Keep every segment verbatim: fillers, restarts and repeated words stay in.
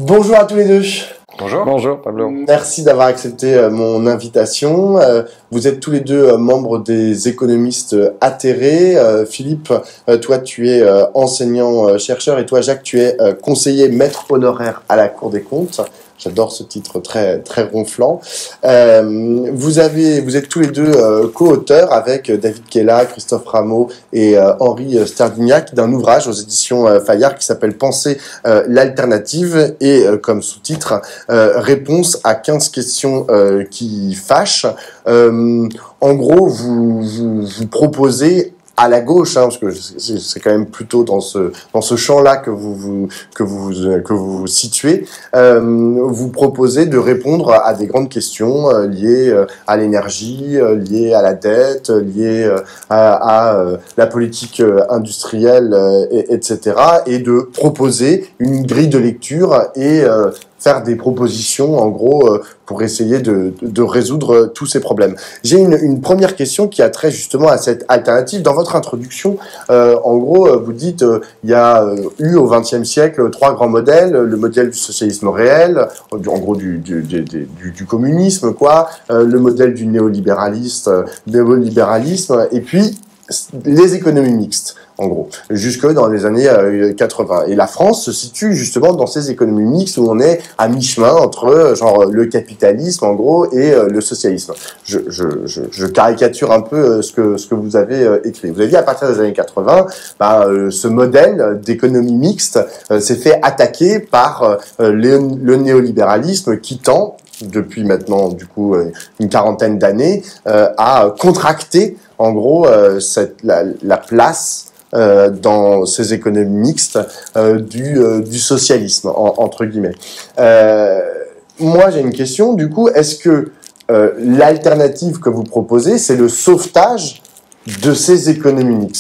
Bonjour à tous les deux. Bonjour. Bonjour Pablo. Merci d'avoir accepté euh, mon invitation. Euh, vous êtes tous les deux euh, membres des économistes euh, atterrés. Euh, Philippe, euh, toi tu es euh, enseignant-chercheur et toi Jacques tu es euh, conseiller maître honoraire à la Cour des comptes. J'adore ce titre très très ronflant. Euh, vous avez, vous êtes tous les deux euh, co-auteurs avec David Kella, Christophe Rameau et euh, Henri Sterdignac d'un ouvrage aux éditions euh, Fayard qui s'appelle Penser euh, l'alternative et euh, comme sous-titre euh, Réponse à quinze questions euh, qui fâchent. Euh, en gros, vous, vous, vous proposez à la gauche, hein, parce que c'est quand même plutôt dans ce dans ce champ-là que vous, vous que vous que vous vous situez. Euh, vous proposez de répondre à des grandes questions euh, liées euh, à l'énergie, euh, liées à la dette, euh, liées euh, à, à euh, la politique euh, industrielle, euh, et, etc. Et de proposer une grille de lecture et euh, faire des propositions, en gros, euh, pour essayer de, de, de résoudre tous ces problèmes. J'ai une, une première question qui a trait justement à cette alternative. Dans votre introduction, euh, en gros, euh, vous dites euh, il y a euh, eu au vingtième siècle trois grands modèles, le modèle du socialisme réel, en gros du, du, du, du, du communisme, quoi, euh, le modèle du néolibéraliste, euh, néolibéralisme, et puis les économies mixtes, en gros, jusque dans les années euh, quatre-vingts. Et la France se situe justement dans ces économies mixtes où on est à mi-chemin entre genre le capitalisme, en gros, et euh, le socialisme. Je, je, je, je caricature un peu euh, ce que ce que vous avez euh, écrit. Vous avez dit à partir des années quatre-vingts, bah, euh, ce modèle d'économie mixte euh, s'est fait attaquer par euh, le, le néolibéralisme qui tend, depuis maintenant du coup une quarantaine d'années, euh, à contracter en gros euh, cette, la, la place euh, dans ces économies mixtes euh, du, euh, du socialisme, en, entre guillemets. Euh, moi j'ai une question, du coup, est-ce que euh, l'alternative que vous proposez, c'est le sauvetage de ces économies mixtes ?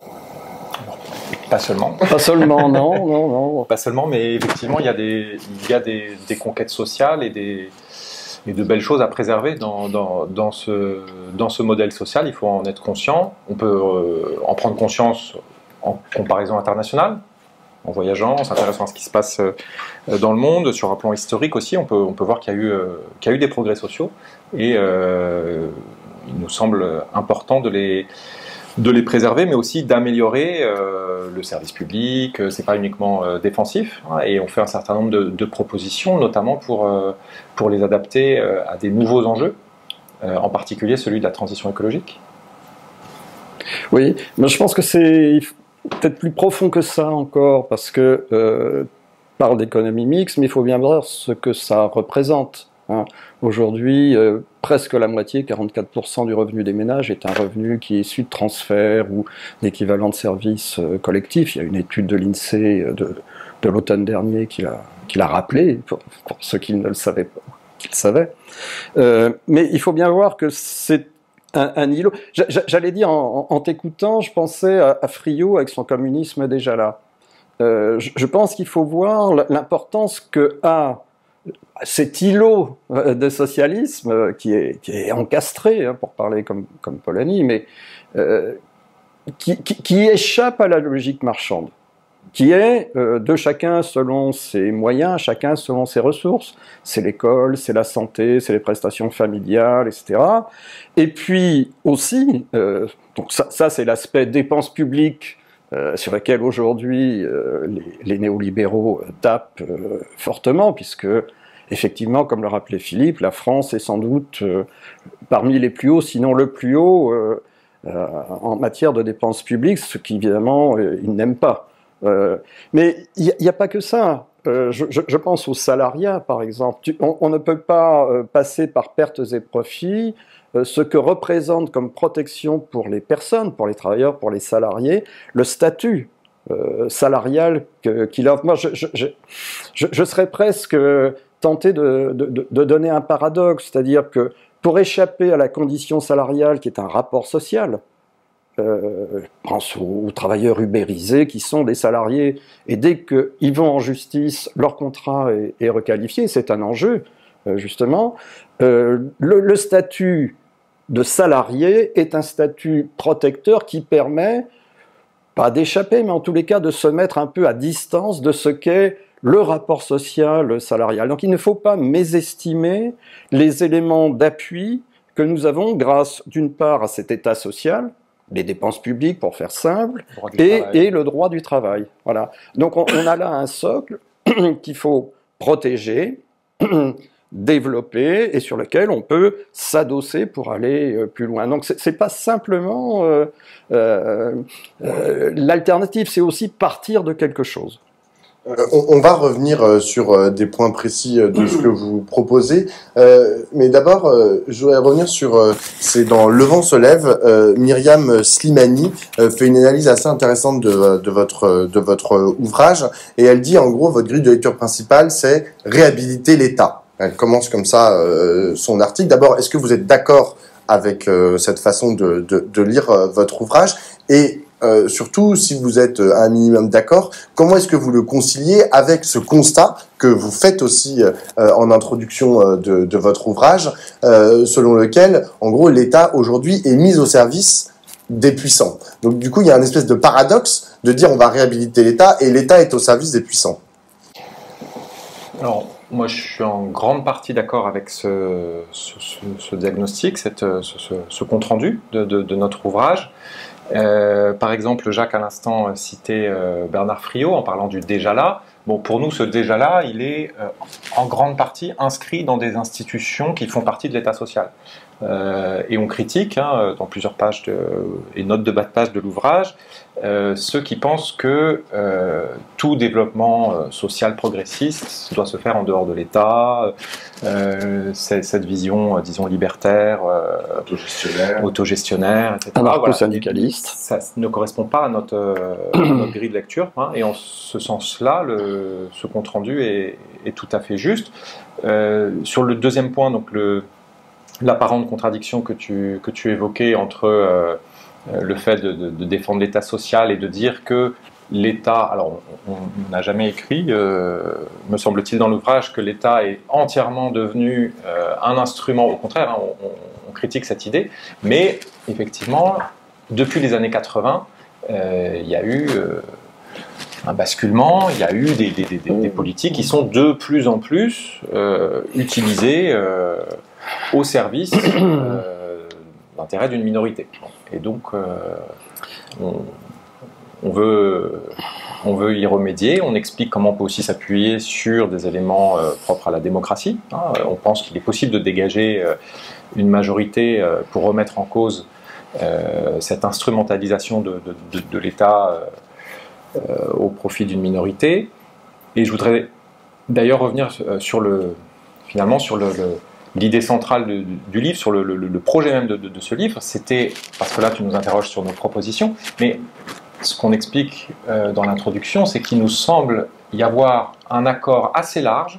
Pas seulement. Pas seulement, non, non, non. Pas seulement, mais effectivement, il y a des, il y a des, des conquêtes sociales et, des, et de belles choses à préserver dans, dans, dans, ce, dans ce modèle social. Il faut en être conscient. On peut euh, en prendre conscience en comparaison internationale, en voyageant, en s'intéressant à ce qui se passe euh, dans le monde. Sur un plan historique aussi, on peut, on peut voir qu'il y a eu, euh, qu'il y a eu des progrès sociaux. Et euh, il nous semble important de les... de les préserver, mais aussi d'améliorer euh, le service public. C'est pas uniquement euh, défensif, hein, et on fait un certain nombre de, de propositions, notamment pour, euh, pour les adapter euh, à des nouveaux enjeux, euh, en particulier celui de la transition écologique. Oui, mais je pense que c'est peut-être plus profond que ça encore, parce que euh, on parle d'économie mixte, mais il faut bien voir ce que ça représente. Hein. Aujourd'hui, euh, presque la moitié, quarante-quatre pour cent du revenu des ménages est un revenu qui est issu de transferts ou d'équivalent de services euh, collectifs. Il y a une étude de l'INSEE de, de l'automne dernier qui l'a qui l'a rappelé, pour, pour ceux qui ne le savaient pas, qui le savaient. Euh, mais il faut bien voir que c'est un, un îlot. J'allais dire, en, en t'écoutant, je pensais à, à Friot avec son communisme déjà là. Euh, je, je pense qu'il faut voir l'importance que a cet îlot de socialisme qui est, qui est encastré, hein, pour parler comme, comme Polanyi, mais euh, qui, qui, qui échappe à la logique marchande, qui est euh, de chacun selon ses moyens, chacun selon ses ressources. C'est l'école, c'est la santé, c'est les prestations familiales, et cetera. Et puis aussi, euh, donc ça, ça c'est l'aspect dépenses publiques, Euh, sur lequel aujourd'hui euh, les, les néolibéraux tapent euh, fortement, puisque effectivement, comme le rappelait Philippe, la France est sans doute euh, parmi les plus hauts, sinon le plus haut, euh, euh, en matière de dépenses publiques, ce qu'évidemment euh, ils n'aiment pas. Euh, mais il n'y a, a pas que ça. Euh, je, je, je pense au salariat, par exemple. Tu, on, on ne peut pas euh, passer par pertes et profits ce que représente comme protection pour les personnes, pour les travailleurs, pour les salariés, le statut euh, salarial qu'il offre. Moi, je, je, je, je, je serais presque tenté de, de, de donner un paradoxe, c'est-à-dire que pour échapper à la condition salariale qui est un rapport social, euh, je pense aux, aux travailleurs ubérisés qui sont des salariés, et dès qu'ils vont en justice, leur contrat est, est requalifié, c'est un enjeu, euh, justement. Euh, le, le statut de salarié est un statut protecteur qui permet, pas d'échapper, mais en tous les cas de se mettre un peu à distance de ce qu'est le rapport social salarial. Donc il ne faut pas mésestimer les éléments d'appui que nous avons grâce d'une part à cet état social, les dépenses publiques pour faire simple, et, et le droit du travail. Voilà. Donc on, on a là un socle qu'il faut protéger, développer et sur lequel on peut s'adosser pour aller euh, plus loin. Donc c'est pas simplement euh, euh, euh, l'alternative, c'est aussi partir de quelque chose. Euh, on, on va revenir euh, sur euh, des points précis euh, de ce que vous proposez, euh, mais d'abord, euh, je voudrais revenir sur, euh, c'est dans Le vent se lève, euh, Myriam Slimani euh, fait une analyse assez intéressante de, de, votre, de votre ouvrage, et elle dit en gros, votre grille de lecture principale, c'est réhabiliter l'État. Elle commence comme ça euh, son article. D'abord, est-ce que vous êtes d'accord avec euh, cette façon de, de, de lire euh, votre ouvrage? Et euh, surtout, si vous êtes euh, un minimum d'accord, comment est-ce que vous le conciliez avec ce constat que vous faites aussi euh, en introduction euh, de, de votre ouvrage, euh, selon lequel, en gros, l'État aujourd'hui est mis au service des puissants. Donc du coup, il y a une espèce de paradoxe de dire on va réhabiliter l'État et l'État est au service des puissants. Alors, moi, je suis en grande partie d'accord avec ce, ce, ce, ce diagnostic, cette, ce, ce, ce compte-rendu de, de, de notre ouvrage. Euh, par exemple, Jacques, à l'instant, citait euh, Bernard Friot en parlant du déjà là. Bon, pour nous, ce déjà là, il est euh, en grande partie inscrit dans des institutions qui font partie de l'État social. Euh, et on critique, hein, dans plusieurs pages de, et notes de bas de page de l'ouvrage, euh, ceux qui pensent que euh, tout développement euh, social progressiste doit se faire en dehors de l'État, euh, cette vision, euh, disons, libertaire, euh, autogestionnaire, autogestionnaire, et cetera. Anarcho-syndicaliste. Voilà. Ça ne correspond pas à notre, euh, à notre grille de lecture, hein, et en ce sens-là, le, ce compte-rendu est, est tout à fait juste. Euh, sur le deuxième point, donc le l'apparente contradiction que tu, que tu évoquais entre euh, le fait de, de, de défendre l'État social et de dire que l'État, alors on n'a jamais écrit, euh, me semble-t-il dans l'ouvrage, que l'État est entièrement devenu euh, un instrument, au contraire, hein, on, on critique cette idée, mais effectivement, depuis les années quatre-vingts, euh, il y a eu euh, un basculement, il y a eu des, des, des, des politiques qui sont de plus en plus euh, utilisées euh, au service euh, d'intérêt d'une minorité. Et donc, euh, on, on, veut, on veut y remédier. On explique comment on peut aussi s'appuyer sur des éléments euh, propres à la démocratie. Hein. On pense qu'il est possible de dégager euh, une majorité euh, pour remettre en cause euh, cette instrumentalisation de, de, de, de l'État euh, euh, au profit d'une minorité. Et je voudrais d'ailleurs revenir euh, sur le, finalement sur le, le l'idée centrale de, du livre, sur le, le, le projet même de, de, de ce livre, c'était, parce que là tu nous interroges sur nos propositions, mais ce qu'on explique euh, dans l'introduction, c'est qu'il nous semble y avoir un accord assez large,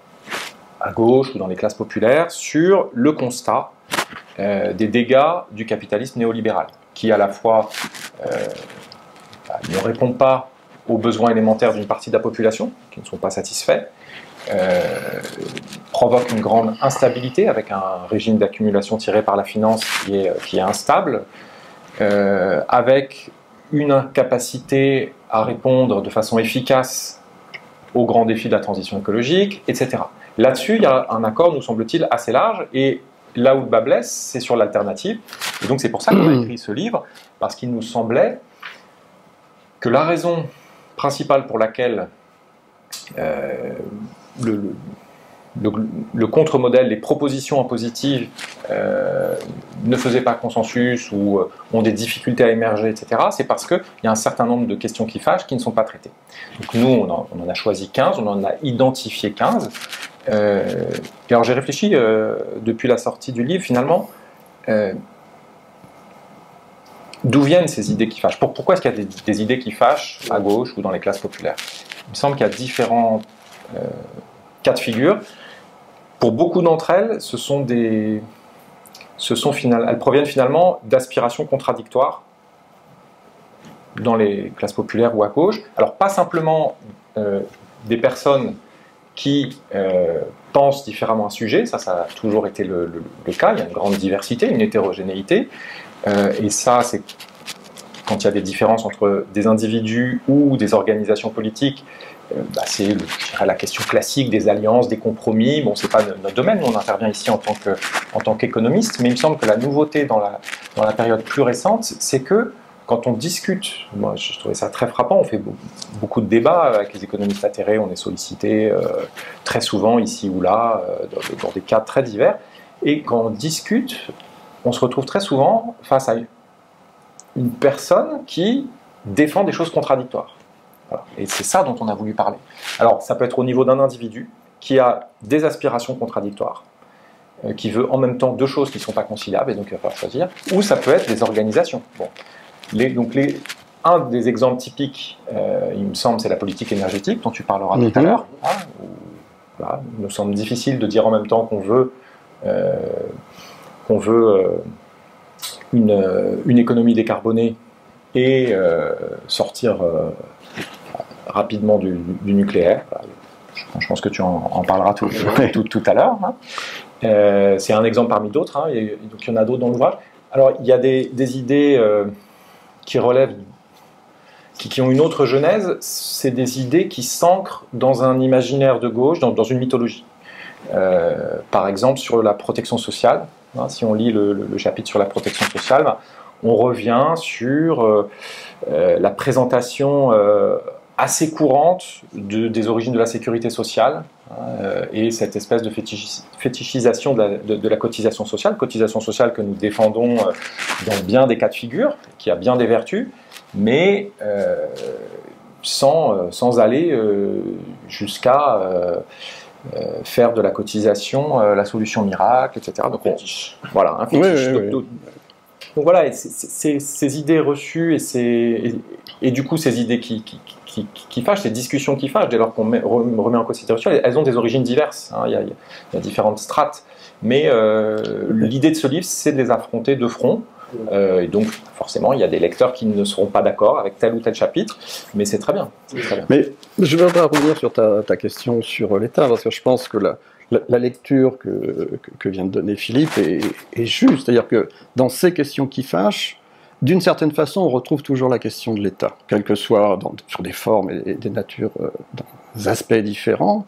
à gauche ou dans les classes populaires, sur le constat euh, des dégâts du capitalisme néolibéral, qui à la fois euh, bah, ne répond pas aux besoins élémentaires d'une partie de la population, qui ne sont pas satisfaits, Euh, provoque une grande instabilité avec un régime d'accumulation tiré par la finance qui est, qui est instable, euh, avec une incapacité à répondre de façon efficace aux grands défis de la transition écologique, et cetera. Là-dessus, il y a un accord, nous semble-t-il, assez large, et là où le bas blesse, c'est sur l'alternative. Et donc c'est pour ça qu'on a écrit ce livre, parce qu'il nous semblait que la raison principale pour laquelle euh, le, le, le, le contre-modèle, les propositions impositives euh, ne faisaient pas consensus ou euh, ont des difficultés à émerger, et cetera, c'est parce qu'il y a un certain nombre de questions qui fâchent qui ne sont pas traitées. Donc nous, on en, on en a choisi quinze, on en a identifié quinze. Euh, et alors j'ai réfléchi euh, depuis la sortie du livre, finalement, euh, d'où viennent ces idées qui fâchent? Pour, Pourquoi est-ce qu'il y a des, des idées qui fâchent à gauche ou dans les classes populaires? Il me semble qu'il y a différents euh, cas de figure. Pour beaucoup d'entre elles, ce sont des, ce sont final, elles proviennent finalement d'aspirations contradictoires dans les classes populaires ou à gauche. Alors pas simplement euh, des personnes qui euh, pensent différemment un sujet, ça, ça a toujours été le, le, le cas, il y a une grande diversité, une hétérogénéité, euh, et ça, c'est quand il y a des différences entre des individus ou des organisations politiques, euh, bah, c'est la question classique des alliances, des compromis. Bon, c'est pas notre domaine, on intervient ici en tant que, en tant qu'économiste, mais il me semble que la nouveauté dans la, dans la période plus récente, c'est que quand on discute, moi je trouvais ça très frappant, on fait beaucoup de débats avec les économistes atterrés, on est sollicité euh, très souvent ici ou là, euh, dans, dans des cas très divers, et quand on discute, on se retrouve très souvent face à une personne qui défend des choses contradictoires. Voilà. Et c'est ça dont on a voulu parler. Alors ça peut être au niveau d'un individu qui a des aspirations contradictoires, euh, qui veut en même temps deux choses qui ne sont pas conciliables, et donc il va falloir choisir, ou ça peut être des organisations. Bon. Les, donc les, un des exemples typiques, euh, il me semble, c'est la politique énergétique dont tu parleras mmh. tout à l'heure. Hein, où, voilà, il me semble difficile de dire en même temps qu'on veut, euh, qu'on veut euh, une, une économie décarbonée et euh, sortir euh, rapidement du, du nucléaire. Je, je pense que tu en, en parleras tout, tout, tout à l'heure. Hein. Euh, c'est un exemple parmi d'autres, hein, et donc il y en a d'autres dans l'ouvrage. Alors il y a des, des idées euh, qui relèvent, qui, qui ont une autre genèse, c'est des idées qui s'ancrent dans un imaginaire de gauche, dans, dans une mythologie. Euh, par exemple, sur la protection sociale, hein, si on lit le, le, le chapitre sur la protection sociale, ben, on revient sur euh, euh, la présentation euh, assez courante de, des origines de la sécurité sociale, hein, euh, et cette espèce de fétichis, fétichisation de la, de, de la cotisation sociale, cotisation sociale que nous défendons euh, dans bien des cas de figure, qui a bien des vertus, mais euh, sans, euh, sans aller euh, jusqu'à euh, euh, faire de la cotisation euh, la solution miracle, et cetera. Donc, on, voilà, un fétiche. Oui, oui, donc, oui. donc voilà, c'est, ces idées reçues et, ces, et, et du coup ces idées qui, qui, qui, qui fâchent, ces discussions qui fâchent, dès lors qu'on met, remet en considération, elles ont des origines diverses, hein, il, y a, il y a différentes strates, mais euh, l'idée de ce livre, c'est de les affronter de front, euh, et donc forcément il y a des lecteurs qui ne seront pas d'accord avec tel ou tel chapitre, mais c'est très bien. Très bien. Mais je voudrais revenir sur ta, ta question sur l'État, parce que je pense que la, la, la lecture que, que, que vient de donner Philippe est, est juste, c'est-à-dire que dans ces questions qui fâchent, d'une certaine façon, on retrouve toujours la question de l'État, quelle que soit dans, sur des formes et des natures, euh, dans des aspects différents.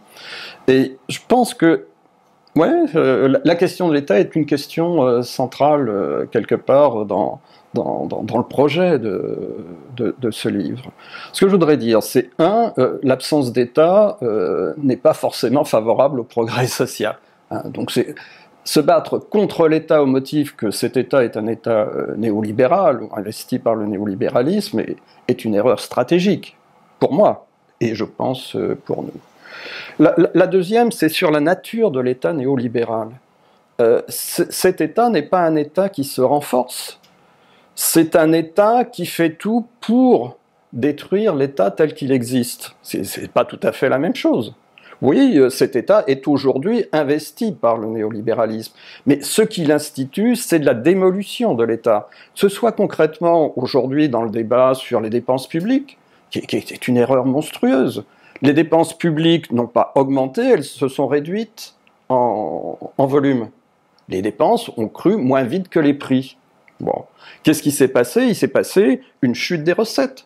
Et je pense que, ouais, euh, la question de l'État est une question euh, centrale euh, quelque part dans, dans, dans, dans le projet de, de, de ce livre. Ce que je voudrais dire, c'est un, euh, l'absence d'État euh, n'est pas forcément favorable au progrès social. Hein, donc c'est se battre contre l'État au motif que cet État est un État euh, néolibéral, ou investi par le néolibéralisme, est, est une erreur stratégique, pour moi, et je pense euh, pour nous. La, la, la deuxième, c'est sur la nature de l'État néolibéral. Euh, cet État n'est pas un État qui se renforce, c'est un État qui fait tout pour détruire l'État tel qu'il existe. C'est pas tout à fait la même chose. Oui, cet État est aujourd'hui investi par le néolibéralisme, mais ce qu'il institue, c'est de la démolition de l'État. Que ce soit concrètement aujourd'hui dans le débat sur les dépenses publiques, qui est une erreur monstrueuse. Les dépenses publiques n'ont pas augmenté, elles se sont réduites en, en volume. Les dépenses ont cru moins vite que les prix. Bon, qu'est-ce qui s'est passé? Il s'est passé une chute des recettes.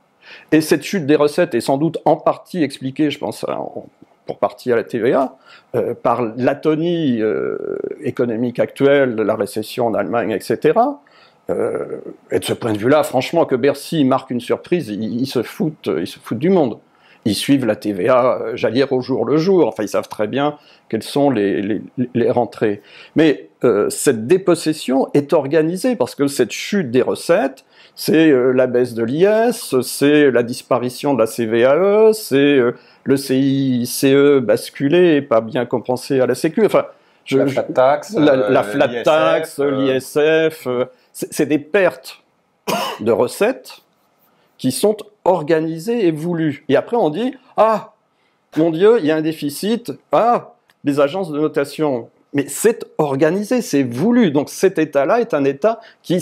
Et cette chute des recettes est sans doute en partie expliquée, je pense, en, pour partie à la T V A, euh, par l'atonie euh, économique actuelle, de la récession en Allemagne, et cetera. Euh, et de ce point de vue-là, franchement, que Bercy marque une surprise, ils, ils, se foutent, ils se foutent du monde. Ils suivent la T V A, euh, j'allais dire au jour le jour, enfin ils savent très bien quelles sont les, les, les rentrées. Mais euh, cette dépossession est organisée, parce que cette chute des recettes, c'est euh, la baisse de l'I S, c'est la disparition de la C V A E, c'est euh, le C I C E basculé et pas bien compensé à la Sécu. Enfin, je, la flat tax, la, la flat l'I S F, tax, euh... l'I S F, euh, c'est des pertes de recettes qui sont organisées et voulues. Et après on dit, ah, mon Dieu, il y a un déficit, ah, les agences de notation. Mais c'est organisé, c'est voulu. Donc cet État-là est un État qui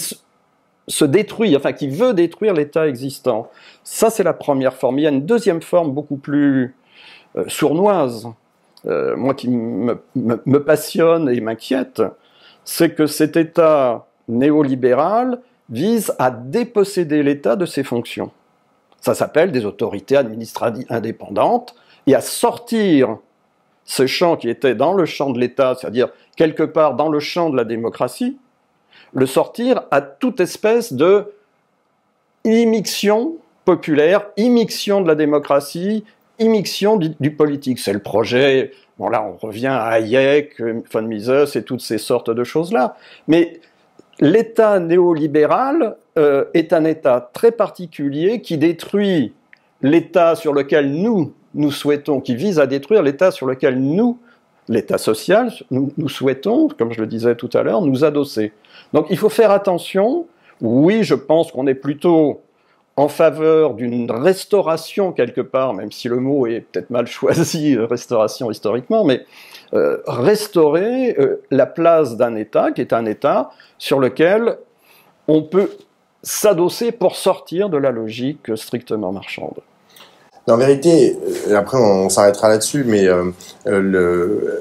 se détruit, enfin qui veut détruire l'État existant. Ça, c'est la première forme. Il y a une deuxième forme beaucoup plus euh, sournoise, euh, moi qui me, me, me passionne et m'inquiète, c'est que cet État néolibéral vise à déposséder l'État de ses fonctions. Ça s'appelle des autorités administratives indépendantes, et à sortir ce champ qui était dans le champ de l'État, c'est-à-dire quelque part dans le champ de la démocratie, le sortir à toute espèce de immixtion populaire, immixtion de la démocratie, immixtion du, du politique. C'est le projet, bon là on revient à Hayek, von Mises et toutes ces sortes de choses-là, mais l'État néolibéral euh, est un État très particulier qui détruit l'État sur lequel nous, nous souhaitons, qui vise à détruire l'État sur lequel nous, l'État social, nous, nous souhaitons, comme je le disais tout à l'heure, nous adosser. Donc il faut faire attention. Oui, je pense qu'on est plutôt en faveur d'une restauration quelque part, même si le mot est peut-être mal choisi, restauration historiquement, mais euh, restaurer euh, la place d'un État qui est un État sur lequel on peut s'adosser pour sortir de la logique strictement marchande. En vérité, après on s'arrêtera là-dessus, mais euh, le...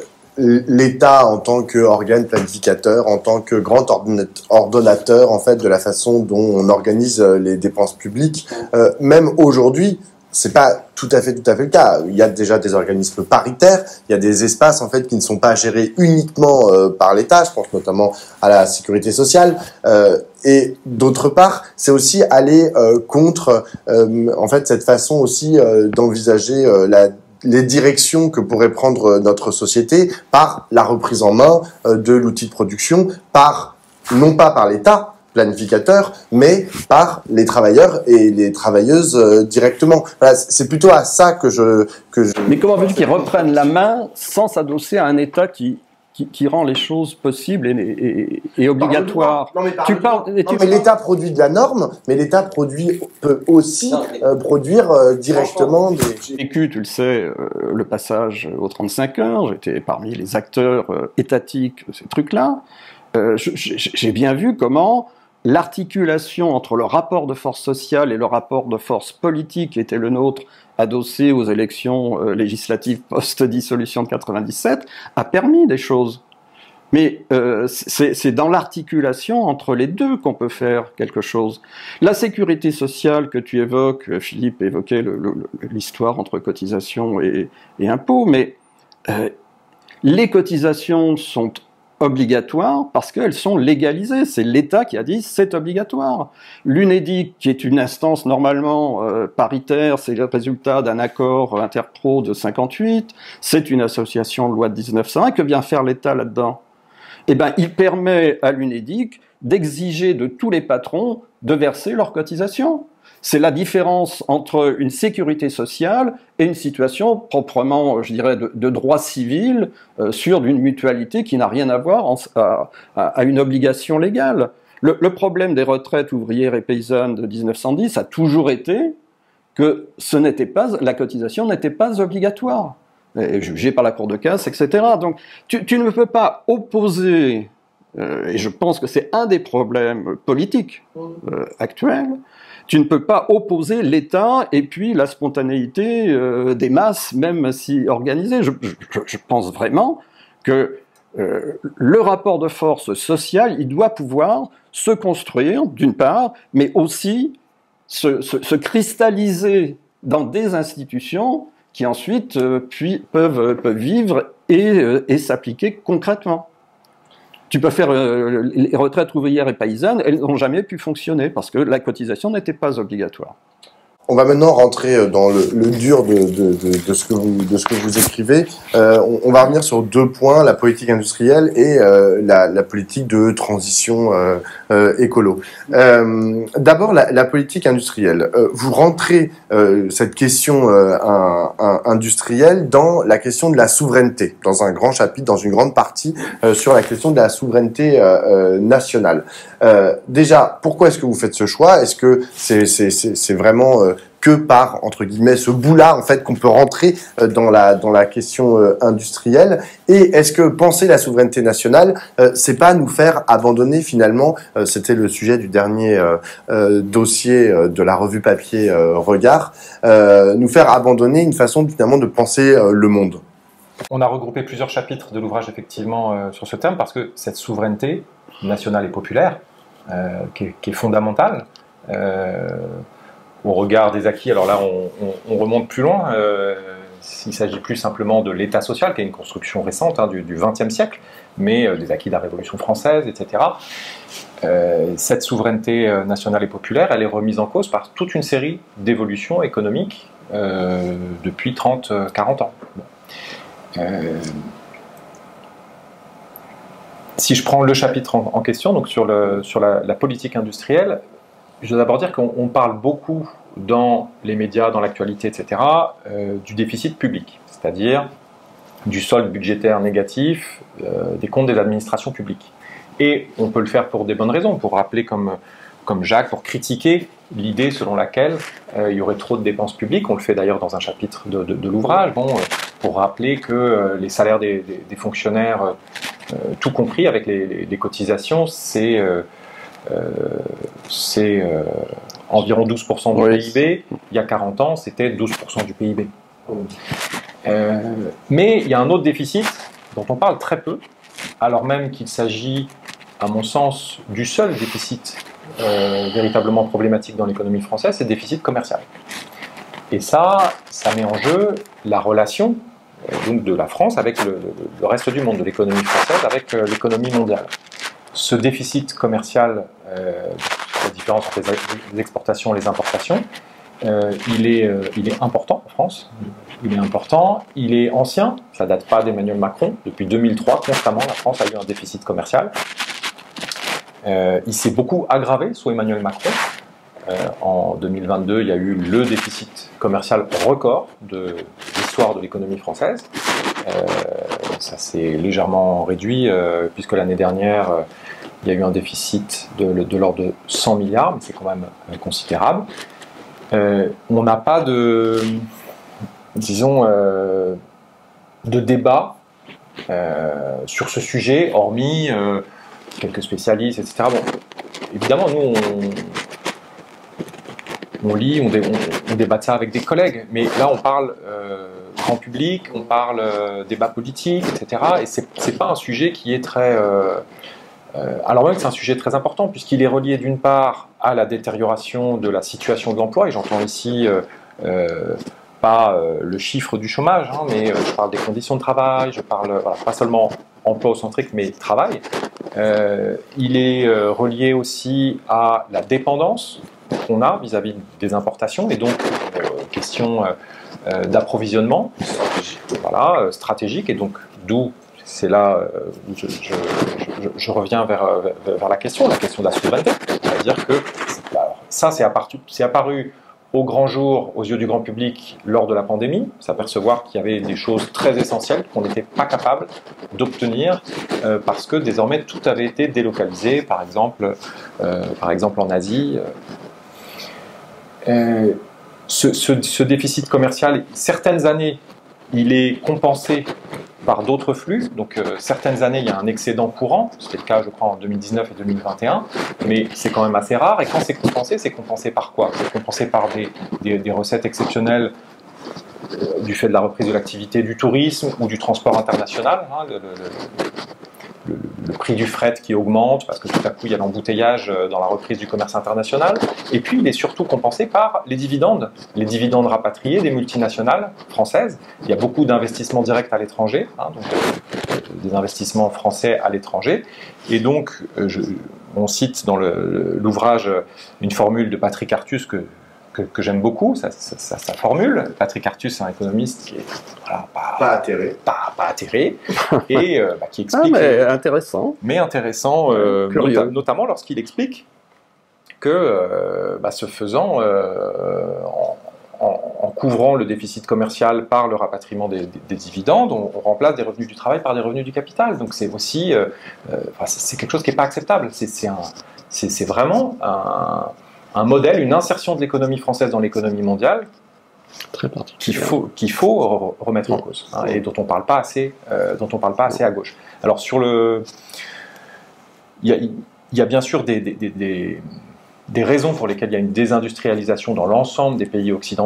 l'État en tant qu'organe planificateur, en tant que grand ordonnateur en fait de la façon dont on organise les dépenses publiques, euh, même aujourd'hui, c'est pas tout à fait tout à fait le cas. Il y a déjà des organismes paritaires, il y a des espaces en fait qui ne sont pas gérés uniquement euh, par l'État. Je pense notamment à la sécurité sociale. Euh, et d'autre part, c'est aussi aller euh, contre euh, en fait cette façon aussi euh, d'envisager euh, la les directions que pourrait prendre notre société par la reprise en main de l'outil de production, par non pas par l'État planificateur, mais par les travailleurs et les travailleuses euh, directement. Voilà, c'est plutôt à ça que je... Que je... Mais comment veux-tu qu'ils reprennent la main sans s'adosser à un État qui... Qui, qui rend les choses possibles et, et, et obligatoires. Non, mais, tu parles, non, mais l'État produit de la norme, mais l'État produit peut aussi non, mais... euh, produire euh, directement des... J'ai vécu, tu le sais, euh, le passage aux trente-cinq heures, j'étais parmi les acteurs euh, étatiques de ces trucs-là. Euh, j'ai bien vu comment l'articulation entre le rapport de force sociale et le rapport de force politique qui était le nôtre, adossé aux élections euh, législatives post-dissolution de quatre-vingt-dix-sept, a permis des choses. Mais euh, c'est dans l'articulation entre les deux qu'on peut faire quelque chose. La sécurité sociale que tu évoques, Philippe évoquait l'histoire entre cotisations et, et impôts, mais euh, les cotisations sont obligatoires parce qu'elles sont légalisées. C'est l'État qui a dit c'est obligatoire. L'UNEDIC, qui est une instance normalement euh, paritaire, c'est le résultat d'un accord interpro de cinquante-huit, c'est une association de loi de mille neuf cent un. Que vient faire l'État là-dedans? Eh bien, il permet à l'UNEDIC d'exiger de tous les patrons de verser leurs cotisations. C'est la différence entre une sécurité sociale et une situation proprement, je dirais, de, de droit civil euh, sur une mutualité qui n'a rien à voir en, à, à une obligation légale. Le, le problème des retraites ouvrières et paysannes de mille neuf cent dix a toujours été que ce n'était pas, la cotisation n'était pas obligatoire, et jugée par la Cour de casse, et cetera. Donc, tu, tu ne peux pas opposer, euh, et je pense que c'est un des problèmes politiques euh, actuels. Tu ne peux pas opposer l'État et puis la spontanéité euh, des masses, même si organisées. Je, je, je pense vraiment que euh, le rapport de force sociale, il doit pouvoir se construire, d'une part, mais aussi se, se, se cristalliser dans des institutions qui ensuite euh, puis, peuvent, peuvent vivre et, euh, et s'appliquer concrètement. Tu peux faire euh, les retraites ouvrières et paysannes, elles n'ont jamais pu fonctionner parce que la cotisation n'était pas obligatoire. On va maintenant rentrer dans le, le dur de, de, de, de, ce que vous, de ce que vous écrivez. Euh, on, on va revenir sur deux points, la politique industrielle et euh, la, la politique de transition euh, euh, écolo. Euh, D'abord, la, la politique industrielle. Euh, vous rentrez euh, cette question euh, un, un, industrielle dans la question de la souveraineté, dans un grand chapitre, dans une grande partie euh, sur la question de la souveraineté euh, euh, nationale. Euh, déjà, pourquoi est-ce que vous faites ce choix? Est-ce que c'est c'est c'est vraiment euh, que par entre guillemets ce bout-là en fait qu'on peut rentrer euh, dans la dans la question euh, industrielle? Et est-ce que penser la souveraineté nationale, euh, c'est pas nous faire abandonner finalement, euh, c'était le sujet du dernier euh, euh, dossier euh, de la revue papier euh, Regard, euh, nous faire abandonner une façon finalement de penser euh, le monde? On a regroupé plusieurs chapitres de l'ouvrage effectivement euh, sur ce thème parce que cette souveraineté nationale et populaire, euh, qui, est, qui est fondamentale. Euh, au regard des acquis, alors là on, on, on remonte plus loin, euh, il ne s'agit plus simplement de l'État social, qui est une construction récente hein, du, du vingtième siècle, mais euh, des acquis de la Révolution française, et cetera. Euh, cette souveraineté nationale et populaire, elle est remise en cause par toute une série d'évolutions économiques euh, depuis trente à quarante ans. Bon. Euh, si je prends le chapitre en, en question, donc sur, le, sur la, la politique industrielle, je dois d'abord dire qu'on parle beaucoup dans les médias, dans l'actualité, et cetera, euh, du déficit public, c'est-à-dire du solde budgétaire négatif euh, des comptes des administrations publiques. Et on peut le faire pour des bonnes raisons, pour rappeler comme, comme Jacques, pour critiquer l'idée selon laquelle euh, il y aurait trop de dépenses publiques. On le fait d'ailleurs dans un chapitre de, de, de l'ouvrage, bon, euh, pour rappeler que euh, les salaires des, des, des fonctionnaires, euh, tout compris avec les, les, les cotisations, c'est euh, euh, euh, environ douze pour cent du oui. P I B. Il y a quarante ans, c'était douze pour cent du P I B. Euh, mais il y a un autre déficit dont on parle très peu, alors même qu'il s'agit, à mon sens, du seul déficit euh, véritablement problématique dans l'économie française, c'est le déficit commercial. Et ça, ça met en jeu la relation euh, donc de la France avec le, le reste du monde, de l'économie française avec euh, l'économie mondiale. Ce déficit commercial, euh, la différence entre les exportations et les importations, euh, il, est, euh, il est important en France. Il est important, il est ancien, ça ne date pas d'Emmanuel Macron. Depuis deux mille trois, constamment, la France a eu un déficit commercial. Euh, il s'est beaucoup aggravé sous Emmanuel Macron. Euh, en deux mille vingt-deux, il y a eu le déficit commercial record de l'histoire de l'économie française. Euh, ça s'est légèrement réduit, euh, puisque l'année dernière, euh, il y a eu un déficit de, de l'ordre de cent milliards, mais c'est quand même euh, considérable. Euh, on n'a pas de... disons, euh, de débat euh, sur ce sujet, hormis euh, quelques spécialistes, et cetera. Bon, évidemment, nous, on, on lit, on, dé, on, on débat de ça avec des collègues, mais là, on parle euh, grand public, on parle euh, débat politique, et cetera. Et c'est pas un sujet qui est très... Euh, euh, alors même que c'est un sujet très important, puisqu'il est relié d'une part à la détérioration de la situation de l'emploi, et j'entends ici... Euh, euh, pas euh, le chiffre du chômage, hein, mais euh, je parle des conditions de travail, je parle voilà, pas seulement emploi au centrique, mais travail. Euh, il est euh, relié aussi à la dépendance qu'on a vis-à-vis des importations, et donc euh, question euh, d'approvisionnement voilà, euh, stratégique, et donc d'où, c'est là euh, où je, je, je, je reviens vers, vers, vers la question, la question de la souveraineté, c'est-à-dire que alors, ça c'est apparu, apparu au grand jour, aux yeux du grand public, lors de la pandémie, s'apercevoir qu'il y avait des choses très essentielles qu'on n'était pas capable d'obtenir euh, parce que désormais tout avait été délocalisé, par exemple, euh, par exemple en Asie. Euh, ce, ce, ce déficit commercial, certaines années, il est compensé par d'autres flux, donc euh, certaines années il y a un excédent courant, c'était le cas je crois en deux mille dix-neuf et deux mille vingt et un, mais c'est quand même assez rare, et quand c'est compensé, c'est compensé par quoi? C'est compensé par des, des, des recettes exceptionnelles euh, du fait de la reprise de l'activité du tourisme ou du transport international, hein, le, le, le, le prix du fret qui augmente parce que tout à coup il y a l'embouteillage dans la reprise du commerce international, et puis il est surtout compensé par les dividendes, les dividendes rapatriés des multinationales françaises. Il y a beaucoup d'investissements directs à l'étranger, hein, donc euh, des investissements français à l'étranger, et donc euh, je, on cite dans l'ouvrage une formule de Patrick Artus que que, que j'aime beaucoup, sa, sa, sa formule. Patrick Artus, c'est un économiste qui est voilà, pas, pas atterré, pas, pas atterré et euh, bah, qui explique... Ah, mais intéressant. Mais intéressant, euh, Curieux. Not notamment lorsqu'il explique que, euh, bah, ce faisant, euh, en, en, en couvrant le déficit commercial par le rapatriement des, des, des dividendes, on, on remplace des revenus du travail par des revenus du capital. Donc c'est aussi... Euh, euh, c'est quelque chose qui n'est pas acceptable. C'est vraiment un... un modèle, une insertion de l'économie française dans l'économie mondiale qu'il faut, qu'il faut remettre en cause, hein, et dont on parle pas assez, euh, dont on parle pas assez à gauche. Alors sur le, il y a, il y a bien sûr des, des, des, des raisons pour lesquelles il y a une désindustrialisation dans l'ensemble des pays occidentaux.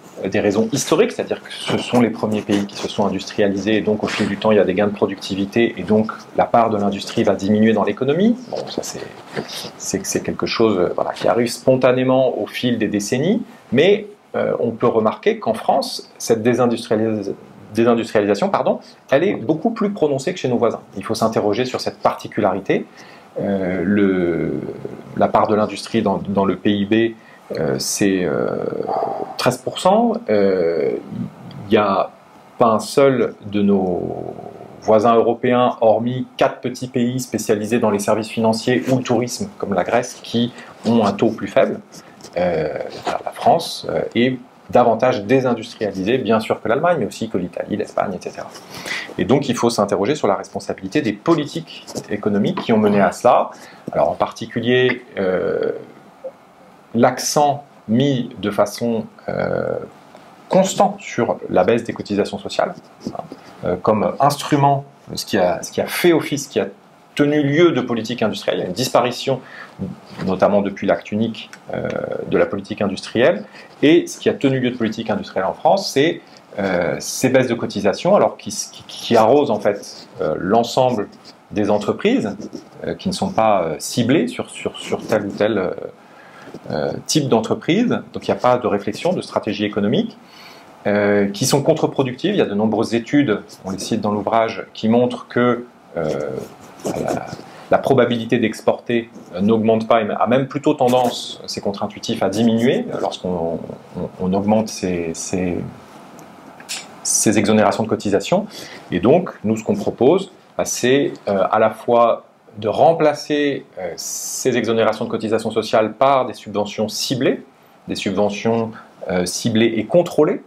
des raisons historiques, c'est-à-dire que ce sont les premiers pays qui se sont industrialisés, et donc au fil du temps, il y a des gains de productivité, et donc la part de l'industrie va diminuer dans l'économie. Bon, ça c'est quelque chose voilà, qui arrive spontanément au fil des décennies, mais euh, on peut remarquer qu'en France, cette désindustrialisation, désindustrialisation pardon, elle est beaucoup plus prononcée que chez nos voisins. Il faut s'interroger sur cette particularité. Euh, le, la part de l'industrie dans, dans le P I B, euh, c'est euh, treize pour cent. Il euh, n'y a pas un seul de nos voisins européens, hormis quatre petits pays spécialisés dans les services financiers ou le tourisme, comme la Grèce, qui ont un taux plus faible. Euh, la France euh, est davantage désindustrialisée, bien sûr que l'Allemagne, mais aussi que l'Italie, l'Espagne, et cetera. Et donc il faut s'interroger sur la responsabilité des politiques économiques qui ont mené à cela. Alors en particulier, euh, l'accent mis de façon euh, constante sur la baisse des cotisations sociales, hein, euh, comme instrument, ce qui, a, ce qui a fait office, qui a tenu lieu de politique industrielle. Il y a une disparition, notamment depuis l'acte unique, euh, de la politique industrielle. Et ce qui a tenu lieu de politique industrielle en France, c'est euh, ces baisses de cotisations, alors qui, qui, qui arrosent en fait euh, l'ensemble des entreprises, euh, qui ne sont pas euh, ciblées sur, sur, sur tel ou tel euh, euh, type d'entreprise. Donc il n'y a pas de réflexion, de stratégie économique, euh, qui sont contre-productives. Il y a de nombreuses études, on les cite dans l'ouvrage, qui montrent que euh, La, la probabilité d'exporter n'augmente pas, et a même plutôt tendance, c'est contre-intuitif, à diminuer lorsqu'on on, on augmente ces, ces, ces exonérations de cotisation. Et donc, nous, ce qu'on propose, c'est euh, à la fois de remplacer euh, ces exonérations de cotisation sociale par des subventions ciblées, des subventions euh, ciblées et contrôlées,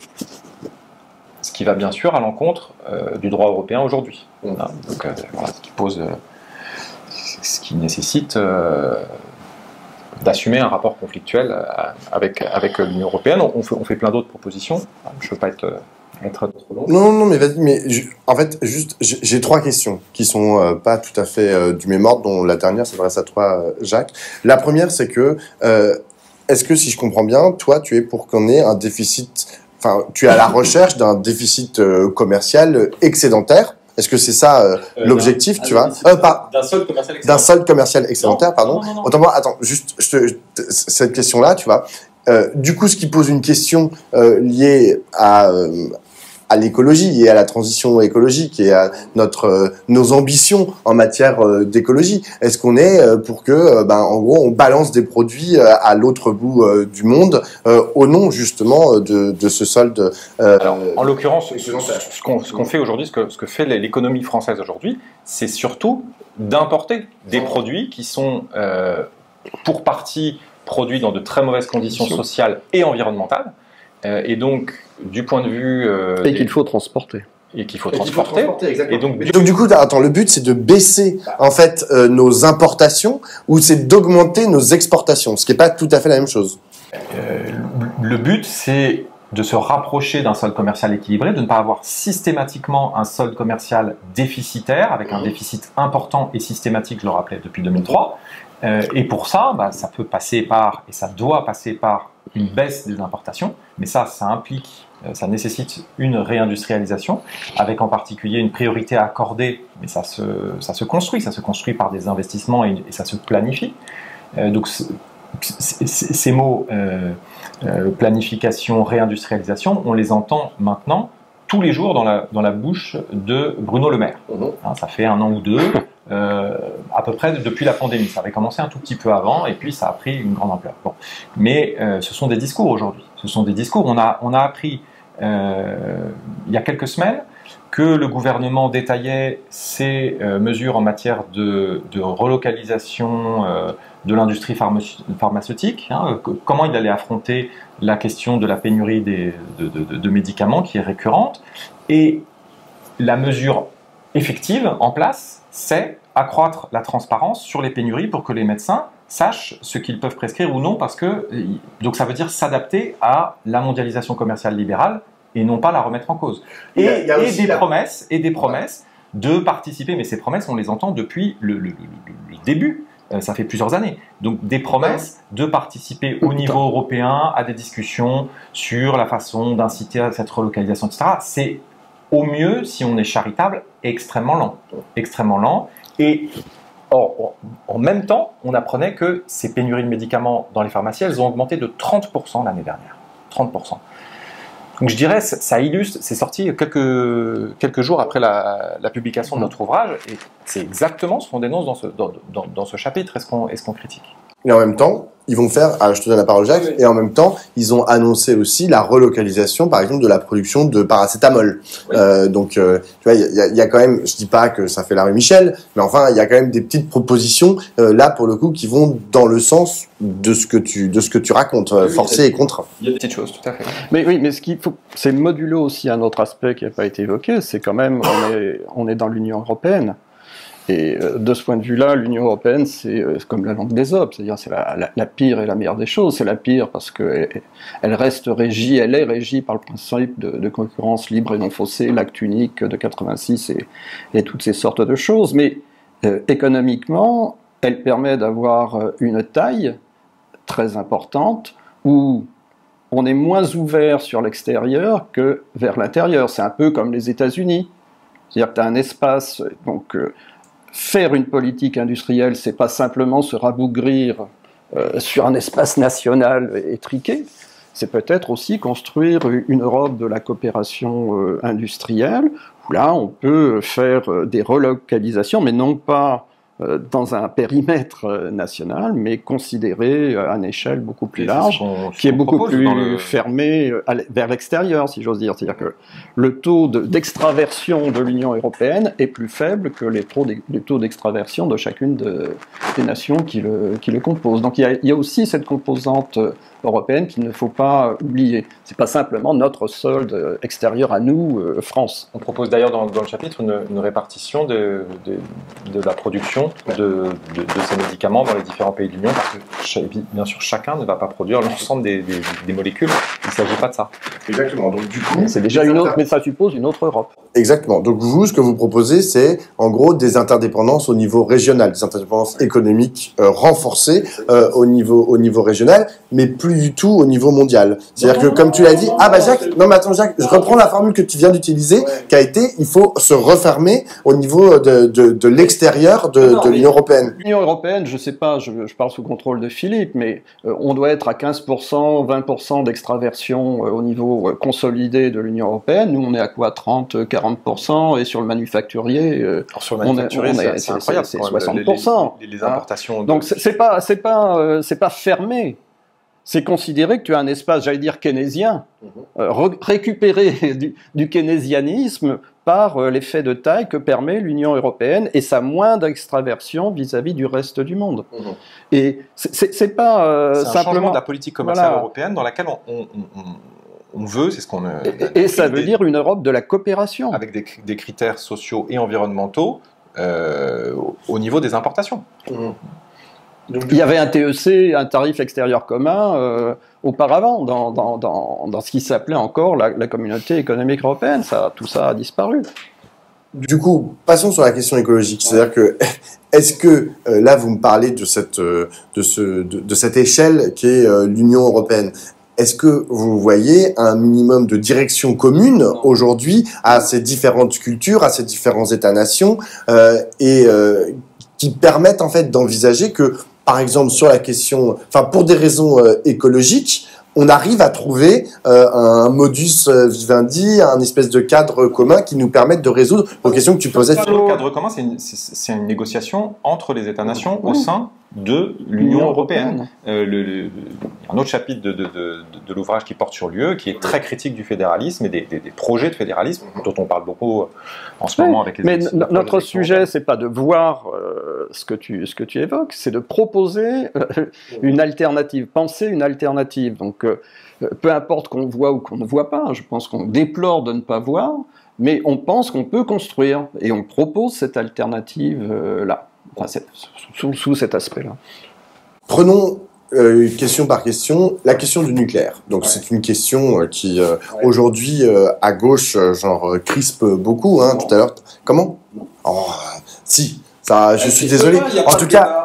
ce qui va bien sûr à l'encontre euh, du droit européen aujourd'hui. Hein, donc, euh, voilà, ce qui pose, euh, ce qui nécessite euh, d'assumer un rapport conflictuel euh, avec, avec l'Union européenne. On fait, on fait plein d'autres propositions. Je ne veux pas être, être trop long. Non, non, mais vas-y. Mais je, en fait, juste, j'ai trois questions qui sont euh, pas tout à fait euh, du même ordre, dont la dernière s'adresse à toi, euh, Jacques. La première, c'est que euh, est-ce que, si je comprends bien, toi, tu es pour qu'on ait un déficit. Enfin, tu es à la recherche d'un déficit euh, commercial excédentaire. Est-ce que c'est ça euh, euh, l'objectif, tu vois euh, D'un solde commercial excédentaire. D'un solde commercial excédentaire, non, pardon. Non, non, non. Autant pour, attends, juste je te, je, cette question-là, tu vois. Euh, du coup, ce qui pose une question euh, liée à euh, à l'écologie et à la transition écologique et à notre euh, nos ambitions en matière euh, d'écologie. Est-ce qu'on est euh, pour que, euh, ben, en gros, on balance des produits euh, à l'autre bout euh, du monde euh, au nom justement de, de ce solde euh, Alors, en l'occurrence, ce, ce qu'on ce qu'on fait aujourd'hui, ce que, ce que fait l'économie française aujourd'hui, c'est surtout d'importer des produits qui sont euh, pour partie produits dans de très mauvaises conditions sociales et environnementales. Euh, et donc, du point de vue... Euh, et qu'il faut transporter. Et qu'il faut, qu faut transporter. Et donc, du... donc, du coup, attends, le but, c'est de baisser, en fait, euh, nos importations, ou c'est d'augmenter nos exportations, ce qui n'est pas tout à fait la même chose. Euh, le but, c'est de se rapprocher d'un solde commercial équilibré, de ne pas avoir systématiquement un solde commercial déficitaire, avec un déficit important et systématique, je le rappelais, depuis deux mille trois. Euh, et pour ça, bah, ça peut passer par, et ça doit passer par, une baisse des importations, mais ça, ça implique, ça nécessite une réindustrialisation, avec en particulier une priorité à accorder, mais ça se, ça se construit, ça se construit par des investissements et, et ça se planifie. Euh, donc ces mots, euh, euh, planification, réindustrialisation, on les entend maintenant tous les jours dans la, dans la bouche de Bruno Le Maire. Mmh. Hein, ça fait un an ou deux, euh, à peu près depuis la pandémie. Ça avait commencé un tout petit peu avant et puis ça a pris une grande ampleur. Bon. Mais euh, ce sont des discours aujourd'hui. Ce sont des discours. On a, on a appris euh, il y a quelques semaines que le gouvernement détaillait ses euh, mesures en matière de, de relocalisation euh, de l'industrie pharmaceutique, hein, comment il allait affronter la question de la pénurie des, de, de, de médicaments qui est récurrente. Et la mesure effective en place, c'est accroître la transparence sur les pénuries pour que les médecins sachent ce qu'ils peuvent prescrire ou non, parce que donc ça veut dire s'adapter à la mondialisation commerciale libérale et non pas la remettre en cause. Et, il y a, il y a et des la... promesses et des promesses de participer, mais ces promesses on les entend depuis le, le, le, le début euh, ça fait plusieurs années. Donc des promesses de participer au niveau européen à des discussions sur la façon d'inciter à cette relocalisation, et cetera. C'est au mieux, si on est charitable, extrêmement lent. Extrêmement lent. Et or, en même temps, on apprenait que ces pénuries de médicaments dans les pharmacies, elles ont augmenté de trente pour cent l'année dernière. trente pour cent. Donc je dirais, ça illustre, c'est sorti quelques, quelques jours après la, la publication de notre ouvrage, et c'est exactement ce qu'on dénonce dans ce, dans, dans, dans ce chapitre, est-ce qu'on est-ce qu'on critique. Et en même temps, ils vont faire, ah, je te donne la parole Jacques, et en même temps, ils ont annoncé aussi la relocalisation, par exemple, de la production de paracétamol. Oui. Euh, donc, euh, tu vois, il y a, y a quand même, je dis pas que ça fait la rue Michel, mais enfin, il y a quand même des petites propositions, euh, là, pour le coup, qui vont dans le sens de ce que tu, de ce que tu racontes, euh, oui, forcé et contraint. Il y a des petites choses, tout à fait. Mais oui, mais ce qu'il faut, c'est modulo aussi un autre aspect qui n'a pas été évoqué, c'est quand même, on est, on est dans l'Union européenne. Et de ce point de vue-là, l'Union européenne, c'est comme la langue d'Ésope, c'est-à-dire c'est la, la, la pire et la meilleure des choses. C'est la pire parce qu'elle elle reste régie, elle est régie par le principe de, de concurrence libre et non faussée, l'acte unique de quatre-vingt-six et, et toutes ces sortes de choses. Mais euh, économiquement, elle permet d'avoir une taille très importante où on est moins ouvert sur l'extérieur que vers l'intérieur. C'est un peu comme les États-Unis. C'est-à-dire que tu as un espace... donc euh, faire une politique industrielle, c'est pas simplement se rabougrir euh, sur un espace national étriqué, c'est peut-être aussi construire une Europe de la coopération euh, industrielle, où là on peut faire euh, des relocalisations, mais non pas euh, dans un périmètre euh, national, mais considéré euh, à une échelle beaucoup plus large, ce qui est beaucoup plus le... fermé euh, vers l'extérieur, si j'ose dire. C'est-à-dire que le taux de, d'extraversion de l'Union européenne est plus faible que les taux, les taux d'extraversion de chacune de, des nations qui le, qui le composent. Donc il y, a, il y a aussi cette composante européenne qu'il ne faut pas oublier. C'est pas simplement notre solde extérieur à nous, euh, France. On propose d'ailleurs dans, dans le chapitre une, une répartition de, de, de la production de, de, de ces médicaments dans les différents pays de l'Union, parce que bien sûr chacun ne va pas produire l'ensemble des, des, des molécules. Il ne s'agit pas de ça. Exactement. Donc du coup, c'est déjà une autre, mais ça suppose une autre Europe. Exactement. Donc vous, ce que vous proposez, c'est en gros des interdépendances au niveau régional, des interdépendances économiques euh, renforcées euh, au niveau au niveau régional, mais plus du tout au niveau mondial. C'est-à-dire que comme tu l'as dit, ah bah Jacques, non mais attends Jacques, je reprends la formule que tu viens d'utiliser, ouais. qui a été, il faut se refermer au niveau de de, de l'extérieur de, non, de l'Union européenne. L'Union européenne, je sais pas, je, je parle sous contrôle de Philippe, mais euh, on doit être à quinze pour cent, vingt pour cent d'extraversion euh, au niveau euh, consolidé de l'Union européenne. Nous, on est à quoi, trente, quarante pour cent, et sur le manufacturier, euh, Alors, sur le manufacturier, on est, on est, c'est incroyable, c'est soixante pour cent. Les, les, les importations. Hein. Donc c'est pas, c'est pas, euh, c'est pas fermé. C'est considérer que tu as un espace, j'allais dire keynésien, euh, récupérer du, du keynésianisme par euh, l'effet de taille que permet l'Union européenne et sa moindre extraversion vis-à-vis du reste du monde. Mmh. Et c'est pas euh, c'est un simplement changement de la politique commerciale voilà. européenne dans laquelle on, on, on, on veut, c'est ce qu'on. Et, et ça veut des, dire une Europe de la coopération avec des, des critères sociaux et environnementaux euh, au, au niveau des importations. Mmh. Donc, il y avait un T E C, un tarif extérieur commun, euh, auparavant, dans, dans, dans, dans ce qui s'appelait encore la, la communauté économique européenne. Ça, tout ça a disparu. Du coup, passons sur la question écologique. C'est-à-dire que, est-ce que, euh, là, vous me parlez de cette, euh, de ce, de, de cette échelle qui est euh, l'Union européenne. Est-ce que vous voyez un minimum de direction commune aujourd'hui à ces différentes cultures, à ces différents États-nations, euh, et euh, qui permettent en fait d'envisager que, par exemple, sur la question, enfin pour des raisons euh, écologiques, on arrive à trouver euh, un modus vivendi, un espèce de cadre commun qui nous permette de résoudre aux questions que tu posais. Le cadre commun, c'est une, une négociation entre les États-nations oui. au sein de l'Union européenne. Euh, le, le, un autre chapitre de, de, de, de l'ouvrage qui porte sur l'U E, qui est très critique du fédéralisme et des, des, des projets de fédéralisme, dont on parle beaucoup en ce oui, moment avec les Mais élections, notre sujet, c'est pas de voir euh, ce, que tu, ce que tu évoques, c'est de proposer euh, une alternative, penser une alternative. Donc, euh, peu importe qu'on voit ou qu'on ne voit pas, je pense qu'on déplore de ne pas voir, mais on pense qu'on peut construire, et on propose cette alternative-là. Enfin, sous, sous cet aspect-là. Prenons euh, question par question la question du nucléaire. Donc ouais. c'est une question euh, qui euh, ouais. aujourd'hui euh, à gauche euh, genre crispe beaucoup. Hein, tout à l'heure. Comment non. Oh, si. Ça, je suis désolé. Pas, en tout cas,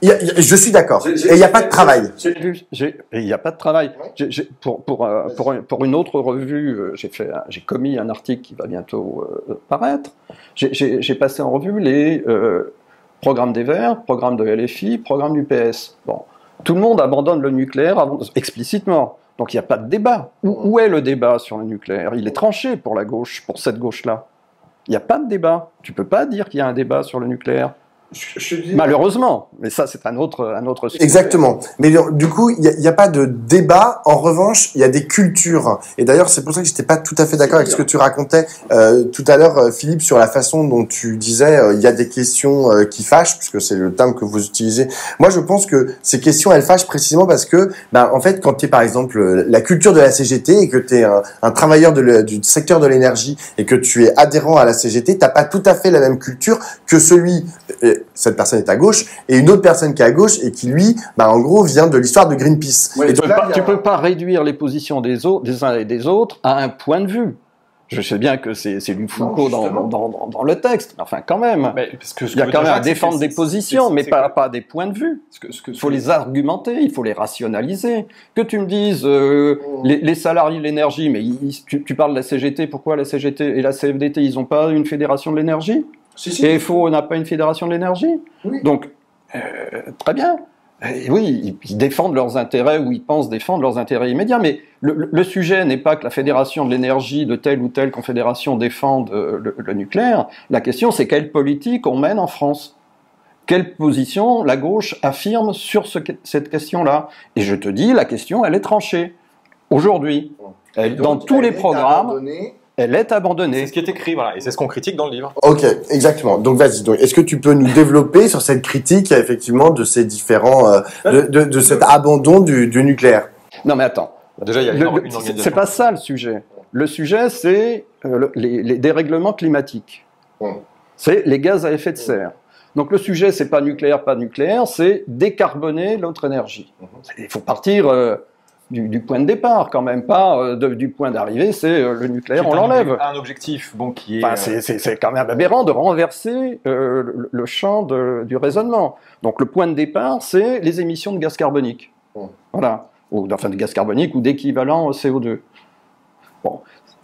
Il y a, il y a, je suis d'accord. Et il n'y a pas de travail. J'ai vu, j'ai, et il n'y a pas de travail. J'ai, j'ai, pour, pour, euh, pour, pour une autre revue, euh, j'ai, fait, j'ai commis un article qui va bientôt euh, paraître. J'ai, j'ai, j'ai passé en revue les euh, programmes des Verts, programmes de L F I, programmes du P S. Bon, tout le monde abandonne le nucléaire avant, explicitement. Donc il n'y a pas de débat. Où, où est le débat sur le nucléaire? Il est tranché pour la gauche, pour cette gauche-là. Il n'y a pas de débat. Tu ne peux pas dire qu'il y a un débat sur le nucléaire. Je, je dis... Malheureusement, mais ça c'est un autre, un autre sujet. Exactement. Mais du coup, il n'y a, a pas de débat. En revanche, il y a des cultures. Et d'ailleurs, c'est pour ça que j'étais pas tout à fait d'accord avec ce que tu racontais euh, tout à l'heure, Philippe, sur la façon dont tu disais euh, il y a des questions euh, qui fâchent, puisque c'est le terme que vous utilisez. Moi, je pense que ces questions, elles fâchent précisément parce que, ben, en fait, quand tu es par exemple la culture de la C G T et que tu es un, un travailleur de le, du secteur de l'énergie et que tu es adhérent à la C G T, t'as pas tout à fait la même culture que celui euh, cette personne est à gauche, et une autre personne qui est à gauche, et qui, lui, bah, en gros, vient de l'histoire de Greenpeace. Oui, et tu donc, ne là, peux, peux pas réduire les positions des, autres, des uns et des autres à un point de vue. Je sais bien que c'est, c'est du Foucault non, dans, dans, dans, dans le texte, mais enfin, quand même. Mais, parce que il y a quand même à défendre des positions, mais pas, pas des points de vue. Il faut les argumenter, il faut les rationaliser. Que tu me dises, euh, mmh. les, les salariés de l'énergie, mais ils, tu, tu parles de la C G T, pourquoi la C G T et la C F D T, ils n'ont pas une fédération de l'énergie? Si, si. Et F O n'a pas une fédération de l'énergie. Oui. Donc, euh, très bien. Et oui, ils défendent leurs intérêts ou ils pensent défendre leurs intérêts immédiats. Mais le, le sujet n'est pas que la fédération de l'énergie de telle ou telle confédération défende le, le nucléaire. La question, c'est quelle politique on mène en France? Quelle position la gauche affirme sur ce, cette question-là? Et je te dis, la question, elle est tranchée. Aujourd'hui, elle, dans tous les programmes... Abandonnée. Elle est abandonnée. C'est ce qui est écrit, voilà, et c'est ce qu'on critique dans le livre. Ok, exactement. Donc vas-y. Donc, est-ce que tu peux nous développer sur cette critique, effectivement, de ces différents, euh, de, de, de cet abandon du, du nucléaire? Non, mais attends. Déjà, il y a une, le, une organisation. C'est pas ça le sujet. Le sujet, c'est euh, le, les, les dérèglements climatiques. Hum. C'est les gaz à effet de serre. Donc le sujet, c'est pas nucléaire, pas nucléaire, c'est décarboner notre énergie. Il faut partir. Euh, Du, du point de départ, quand même pas euh, de, du point d'arrivée, c'est euh, le nucléaire, on l'enlève. Un objectif bon, qui est... Enfin, c'est, c'est, c'est quand même aberrant de renverser euh, le, le champ de, du raisonnement. Donc le point de départ, c'est les émissions de gaz carbonique. Mmh. Voilà. Ou, enfin de gaz carbonique ou d'équivalent C O deux. Bon.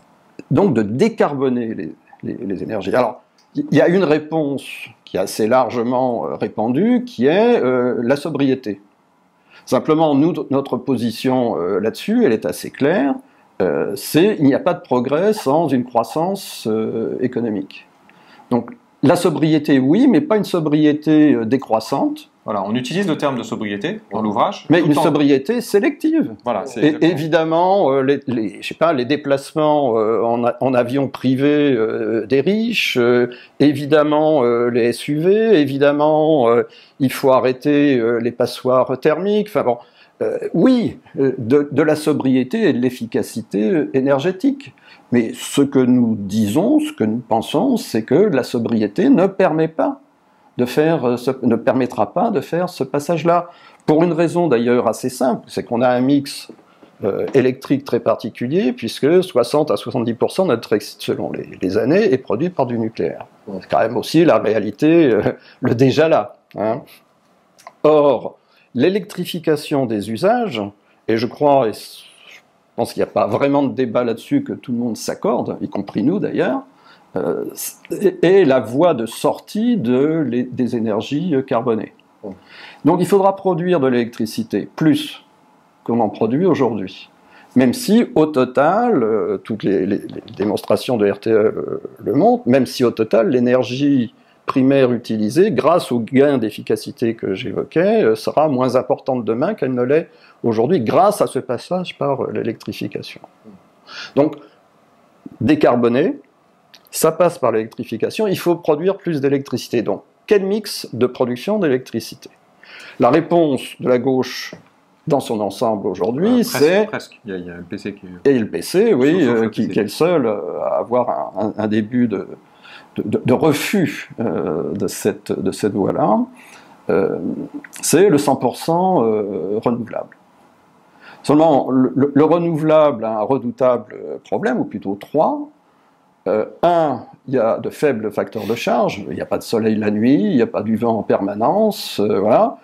Donc de décarboner les, les, les énergies. Alors, il y a une réponse qui est assez largement euh, répandue, qui est euh, la sobriété. Simplement, nous, notre position euh, là-dessus, elle est assez claire, euh, c'est il n'y a pas de progrès sans une croissance euh, économique. Donc, la sobriété, oui, mais pas une sobriété euh, décroissante. Voilà, on utilise le terme de sobriété dans l'ouvrage. Mais une sobriété sélective. Voilà, c'est Et évidemment, euh, les, les, je sais pas, les déplacements euh, en, en avion privé euh, des riches, euh, évidemment euh, les S U V, évidemment euh, il faut arrêter euh, les passoires thermiques. Enfin bon, euh, oui, euh, de, de la sobriété et de l'efficacité énergétique. Mais ce que nous disons, ce que nous pensons, c'est que la sobriété ne permet pas de faire, ce, ne permettra pas de faire ce passage-là. Pour une raison d'ailleurs assez simple, c'est qu'on a un mix euh, électrique très particulier, puisque soixante à soixante-dix pour cent de notre électricité, selon les, les années, est produit par du nucléaire. C'est quand même aussi la réalité, euh, le déjà là. Hein. Or, l'électrification des usages, et je crois, et je pense qu'il n'y a pas vraiment de débat là-dessus, que tout le monde s'accorde, y compris nous d'ailleurs, Euh, et la voie de sortie de les, des énergies carbonées. Donc il faudra produire de l'électricité plus qu'on en produit aujourd'hui. Même si au total, euh, toutes les, les, les démonstrations de R T E euh, le montrent, même si au total l'énergie primaire utilisée, grâce aux gains d'efficacité que j'évoquais, euh, sera moins importante demain qu'elle ne l'est aujourd'hui, grâce à ce passage par euh, l'électrification. Donc décarboner, ça passe par l'électrification, il faut produire plus d'électricité. Donc, quel mix de production d'électricité? La réponse de la gauche dans son ensemble aujourd'hui, euh, c'est... Presque, il y, a, il y a le P C qui est... Et le P C, oui, euh, qui, qui est le seul à avoir un, un, un début de, de, de refus euh, de cette, de cette voie-là. Euh, c'est le cent pour cent euh, renouvelable. Seulement, le, le, le renouvelable a un redoutable problème, ou plutôt trois. Euh, un, il y a de faibles facteurs de charge, il n'y a pas de soleil la nuit, il n'y a pas du vent en permanence, euh, voilà.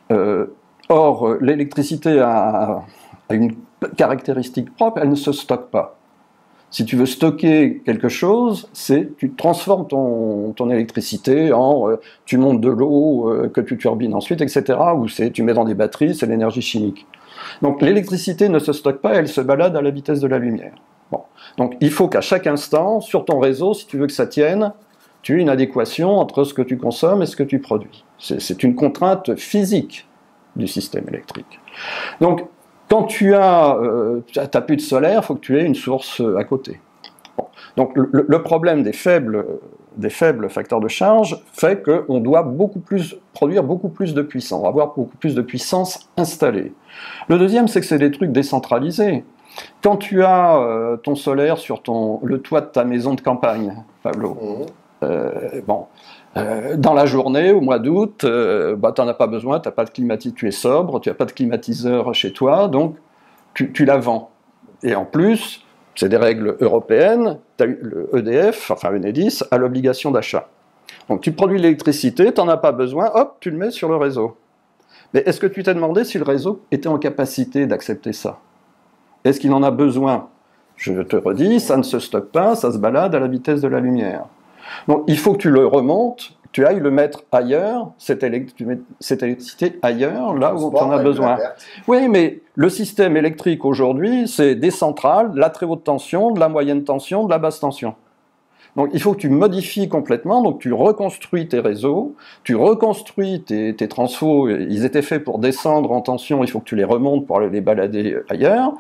Euh, or, l'électricité a, a une caractéristique propre, elle ne se stocke pas. Si tu veux stocker quelque chose, c'est tu transformes ton, ton électricité en euh, tu montes de l'eau euh, que tu turbines ensuite, et cetera. Ou c'est tu mets dans des batteries, c'est l'énergie chimique. Donc l'électricité ne se stocke pas, elle se balade à la vitesse de la lumière. Bon. Donc il faut qu'à chaque instant, sur ton réseau, si tu veux que ça tienne, tu aies une adéquation entre ce que tu consommes et ce que tu produis. C'est une contrainte physique du système électrique. Donc quand tu as, euh, t'as plus de solaire, il faut que tu aies une source à côté. Bon. Donc le, le problème des faibles, des faibles facteurs de charge fait qu'on doit beaucoup plus, produire beaucoup plus de puissance, avoir beaucoup plus de puissance installée. Le deuxième, c'est que c'est des trucs décentralisés. Quand tu as euh, ton solaire sur ton, le toit de ta maison de campagne, Pablo, mmh. euh, bon, euh, dans la journée, au mois d'août, euh, bah, tu n'en as pas besoin, tu n'as pas de climatiseur, tu es sobre, tu n'as pas de climatiseur chez toi, donc tu, tu la vends. Et en plus, c'est des règles européennes, le E D F, enfin Enedis, a l'obligation d'achat. Donc tu produis l'électricité, tu n'en as pas besoin, hop, tu le mets sur le réseau. Mais est-ce que tu t'es demandé si le réseau était en capacité d'accepter ça? Est-ce qu'il en a besoin? Je te redis, ça ne se stocke pas, ça se balade à la vitesse de la lumière. Donc il faut que tu le remontes, tu ailles le mettre ailleurs, cette, élect cette électricité ailleurs, là où tu en as besoin. Oui, mais le système électrique aujourd'hui, c'est des centrales, de la très haute tension, de la moyenne tension, de la basse tension. Donc il faut que tu modifies complètement, donc tu reconstruis tes réseaux, tu reconstruis tes, tes transfos, ils étaient faits pour descendre en tension, il faut que tu les remontes pour aller les balader ailleurs.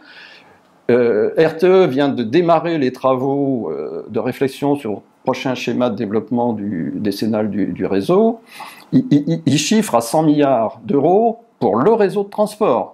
Euh, R T E vient de démarrer les travaux euh, de réflexion sur le prochain schéma de développement du, décennal du, du réseau. Il, il, il chiffre à cent milliards d'euros pour le réseau de transport.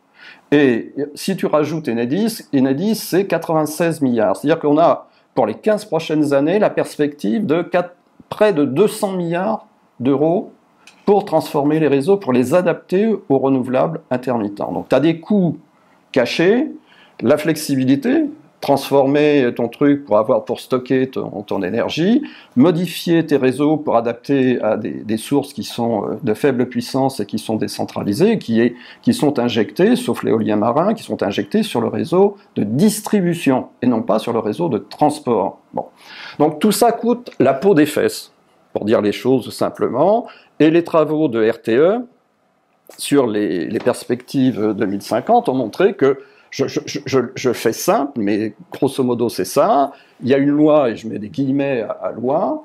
Et si tu rajoutes Enedis, Enedis c'est quatre-vingt-seize milliards. C'est-à-dire qu'on a, pour les quinze prochaines années, la perspective de quatre, près de deux cents milliards d'euros pour transformer les réseaux, pour les adapter aux renouvelables intermittents. Donc tu as des coûts cachés, la flexibilité, transformer ton truc pour avoir pour stocker ton, ton énergie, modifier tes réseaux pour adapter à des, des sources qui sont de faible puissance et qui sont décentralisées, qui, est, qui sont injectées, sauf l'éolien marin, qui sont injectées sur le réseau de distribution et non pas sur le réseau de transport. Bon. Donc tout ça coûte la peau des fesses, pour dire les choses simplement, et les travaux de R T E sur les, les perspectives deux mille cinquante ont montré que Je, je, je, je fais simple, mais grosso modo c'est ça. Il y a une loi, et je mets des guillemets à, à loi.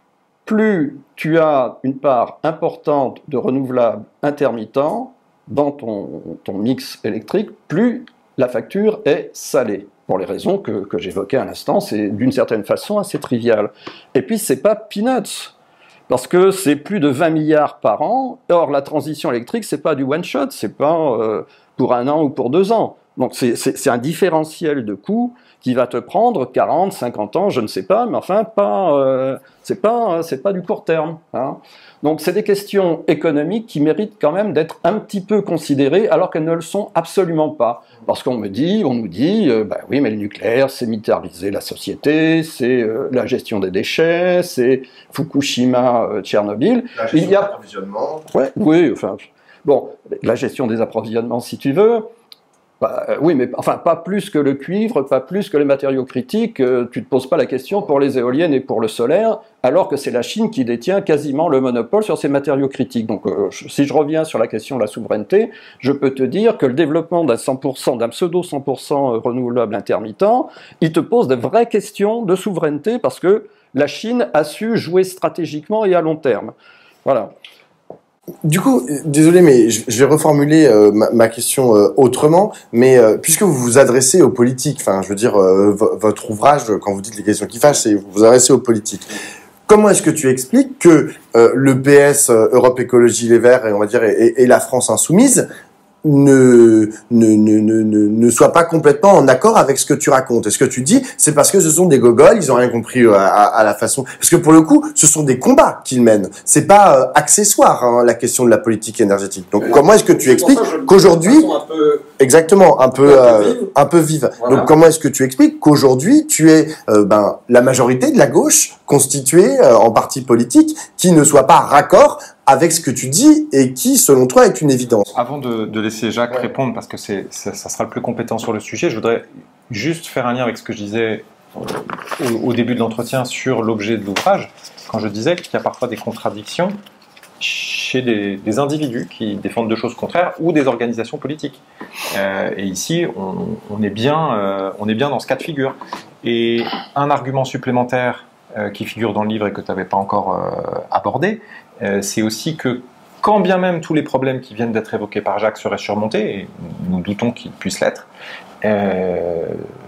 Plus tu as une part importante de renouvelables intermittents dans ton, ton mix électrique, plus la facture est salée. Pour les raisons que, que j'évoquais à l'instant, c'est d'une certaine façon assez trivial. Et puis c'est pas peanuts, parce que c'est plus de vingt milliards par an. Or la transition électrique, c'est pas du one shot, c'est pas euh, pour un an ou pour deux ans. Donc c'est un différentiel de coût qui va te prendre quarante, cinquante ans, je ne sais pas, mais enfin, pas, euh, c'est pas, c'est pas du court terme. Hein. Donc c'est des questions économiques qui méritent quand même d'être un petit peu considérées, alors qu'elles ne le sont absolument pas. Parce qu'on me dit, on nous dit, euh, bah oui, mais le nucléaire, c'est militariser la société, c'est euh, la gestion des déchets, c'est Fukushima, euh, Tchernobyl. La gestion des approvisionnements. Ouais, oui, enfin, bon, la gestion des approvisionnements, si tu veux. Bah, euh, oui, mais enfin, pas plus que le cuivre, pas plus que les matériaux critiques. Euh, tu ne te poses pas la question pour les éoliennes et pour le solaire, alors que c'est la Chine qui détient quasiment le monopole sur ces matériaux critiques. Donc, euh, je, si je reviens sur la question de la souveraineté, je peux te dire que le développement d'un cent pour cent, d'un pseudo cent pour cent renouvelable intermittent, il te pose de vraies questions de souveraineté parce que la Chine a su jouer stratégiquement et à long terme. Voilà. Du coup, désolé, mais je vais reformuler euh, ma, ma question euh, autrement. Mais euh, puisque vous vous adressez aux politiques, enfin, je veux dire, euh, votre ouvrage, quand vous dites les questions qui fâchent, c'est vous vous adressez aux politiques. Comment est-ce que tu expliques que euh, le P S, euh, Europe Écologie Les Verts, et on va dire, et, et la France Insoumise ne, ne, ne, ne, ne soit pas complètement en accord avec ce que tu racontes? Est-ce que tu dis, c'est parce que ce sont des gogoles, ils ont rien compris à, à, à la façon... Parce que pour le coup, ce sont des combats qu'ils mènent. C'est pas euh, accessoire, hein, la question de la politique énergétique. Donc, comment est-ce que tu expliques qu'aujourd'hui... Exactement, un peu, un peu euh, vive. un peu vive. Voilà. Donc comment est-ce que tu expliques qu'aujourd'hui tu es euh, ben, la majorité de la gauche constituée euh, en parti politique qui ne soit pas raccord avec ce que tu dis et qui, selon toi, est une évidence? Avant de, de laisser Jacques Ouais. répondre, parce que c'est, ça, ça sera le plus compétent sur le sujet, je voudrais juste faire un lien avec ce que je disais au, au début de l'entretien sur l'objet de l'ouvrage, quand je disais qu'il y a parfois des contradictions chez des, des individus qui défendent deux choses contraires ou des organisations politiques. Euh, et ici, on, on, est bien, euh, on est bien dans ce cas de figure. Et un argument supplémentaire euh, qui figure dans le livre et que tu n'avais pas encore euh, abordé, euh, c'est aussi que quand bien même tous les problèmes qui viennent d'être évoqués par Jacques seraient surmontés, et nous doutons qu'ils puissent l'être, euh,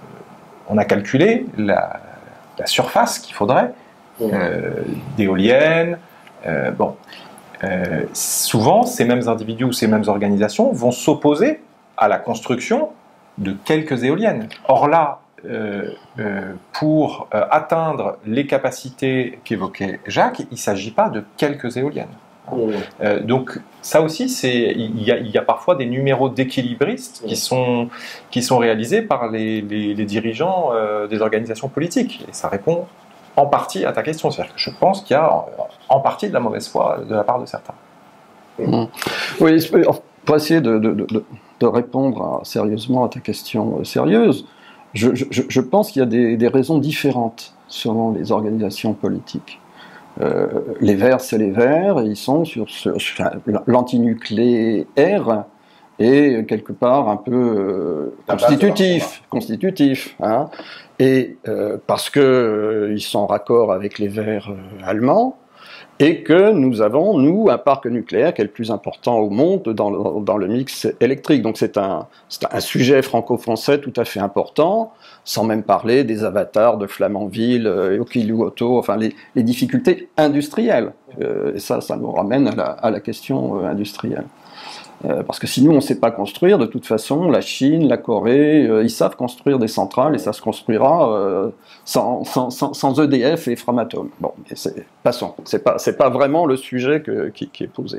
on a calculé la, la surface qu'il faudrait euh, d'éoliennes. Euh, bon, euh, souvent, ces mêmes individus ou ces mêmes organisations vont s'opposer à la construction de quelques éoliennes. Or là, euh, euh, pour euh, atteindre les capacités qu'évoquait Jacques, il ne s'agit pas de quelques éoliennes. Euh, donc ça aussi, c'est, il, y a, il y a parfois des numéros d'équilibristes qui sont, qui sont réalisés par les, les, les dirigeants euh, des organisations politiques. Et ça répond en partie à ta question. C'est-à-dire que je pense qu'il y a en, en partie de la mauvaise foi de la part de certains. Mmh. Oui, pour essayer de, de, de, de répondre à, sérieusement à ta question euh, sérieuse, je, je, je pense qu'il y a des, des raisons différentes selon les organisations politiques. Euh, les Verts, c'est les Verts, et ils sont sur, sur, sur l'antinucléaire et quelque part un peu euh, constitutif, constitutif, hein, et euh, parce que euh, ils sont en raccord avec les Verts euh, allemands, et que nous avons, nous, un parc nucléaire qui est le plus important au monde dans le, dans le mix électrique. Donc c'est un, c'est un sujet franco-français tout à fait important, sans même parler des avatars de Flamanville, euh, Okiluoto, enfin les, les difficultés industrielles. Euh, et ça, ça nous ramène à la, à la question euh, industrielle. Euh, parce que si nous, on ne sait pas construire, de toute façon, la Chine, la Corée, euh, ils savent construire des centrales et ça se construira euh, sans, sans, sans, sans E D F et Framatome. Bon, mais c'est, passons, ce n'est pas, c'est pas vraiment le sujet que, qui, qui est posé.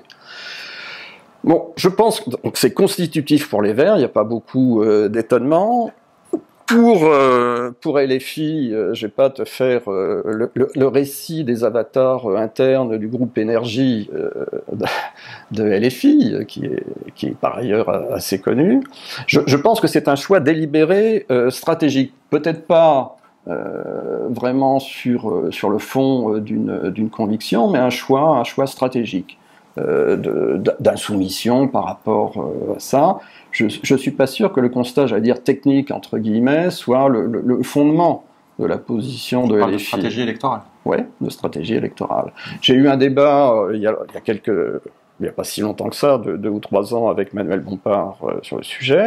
Bon, je pense que donc, c'est constitutif pour les Verts, il n'y a pas beaucoup euh, d'étonnement. Pour, euh, pour L F I, euh, je ne vais pas te faire euh, le, le, le récit des avatars euh, internes du groupe Énergie euh, de, de L F I, euh, qui, est, qui est par ailleurs assez connu. Je, je pense que c'est un choix délibéré, euh, stratégique. Peut-être pas euh, vraiment sur, euh, sur le fond euh, d'une, d'une conviction, mais un choix, un choix stratégique euh, de, d'insoumission par rapport euh, à ça. Je ne suis pas sûr que le constat, j'allais dire technique, entre guillemets, soit le, le, le fondement de la position de L F I. De stratégie électorale. Oui, de stratégie électorale. J'ai eu un débat euh, il, y a, il y a quelques, il n'y a pas si longtemps que ça, deux, deux ou trois ans, avec Manuel Bompard euh, sur le sujet.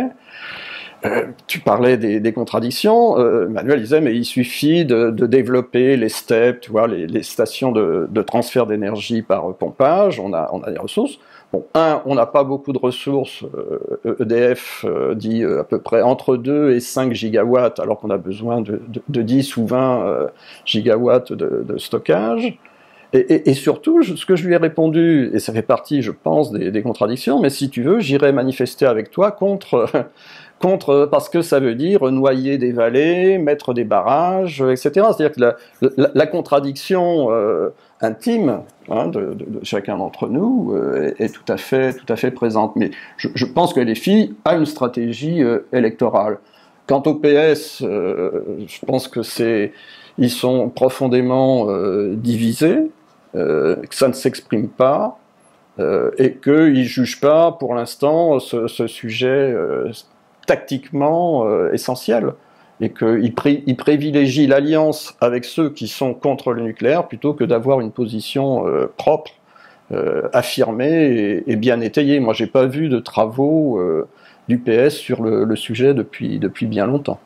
Euh, tu parlais des, des contradictions. Euh, Manuel disait, mais il suffit de, de développer les STEP, tu vois, les, les stations de, de transfert d'énergie par pompage, on a, on a des ressources. Bon, un, on n'a pas beaucoup de ressources, euh, E D F euh, dit euh, à peu près entre deux et cinq gigawatts, alors qu'on a besoin de, de, de dix ou vingt euh, gigawatts de, de stockage. Et, et, et surtout, je, ce que je lui ai répondu, et ça fait partie, je pense, des, des contradictions, mais si tu veux, j'irai manifester avec toi contre, contre, parce que ça veut dire noyer des vallées, mettre des barrages, et cetera. C'est-à-dire que la, la, la contradiction euh, intime hein, de, de, de chacun d'entre nous euh, est, est tout à fait, tout à fait présente. Mais je, je pense que L F I a une stratégie euh, électorale. Quant au P S, euh, je pense que c'est, ils sont profondément euh, divisés, euh, que ça ne s'exprime pas, euh, et qu'ils ne jugent pas, pour l'instant, ce, ce sujet euh, tactiquement euh, essentiel, et qu'ils pri- ils privilégient l'alliance avec ceux qui sont contre le nucléaire plutôt que d'avoir une position euh, propre, euh, affirmée et, et bien étayée. Moi, j'ai pas vu de travaux euh, du P S sur le, le sujet depuis, depuis bien longtemps.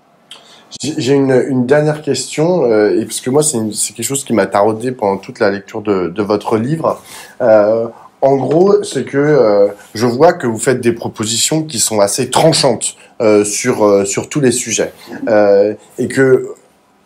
J'ai une, une dernière question, euh, et parce que moi, c'est, une, c'est quelque chose qui m'a taraudé pendant toute la lecture de, de votre livre. Euh, en gros, c'est que euh, je vois que vous faites des propositions qui sont assez tranchantes euh, sur, euh, sur tous les sujets. Euh, et que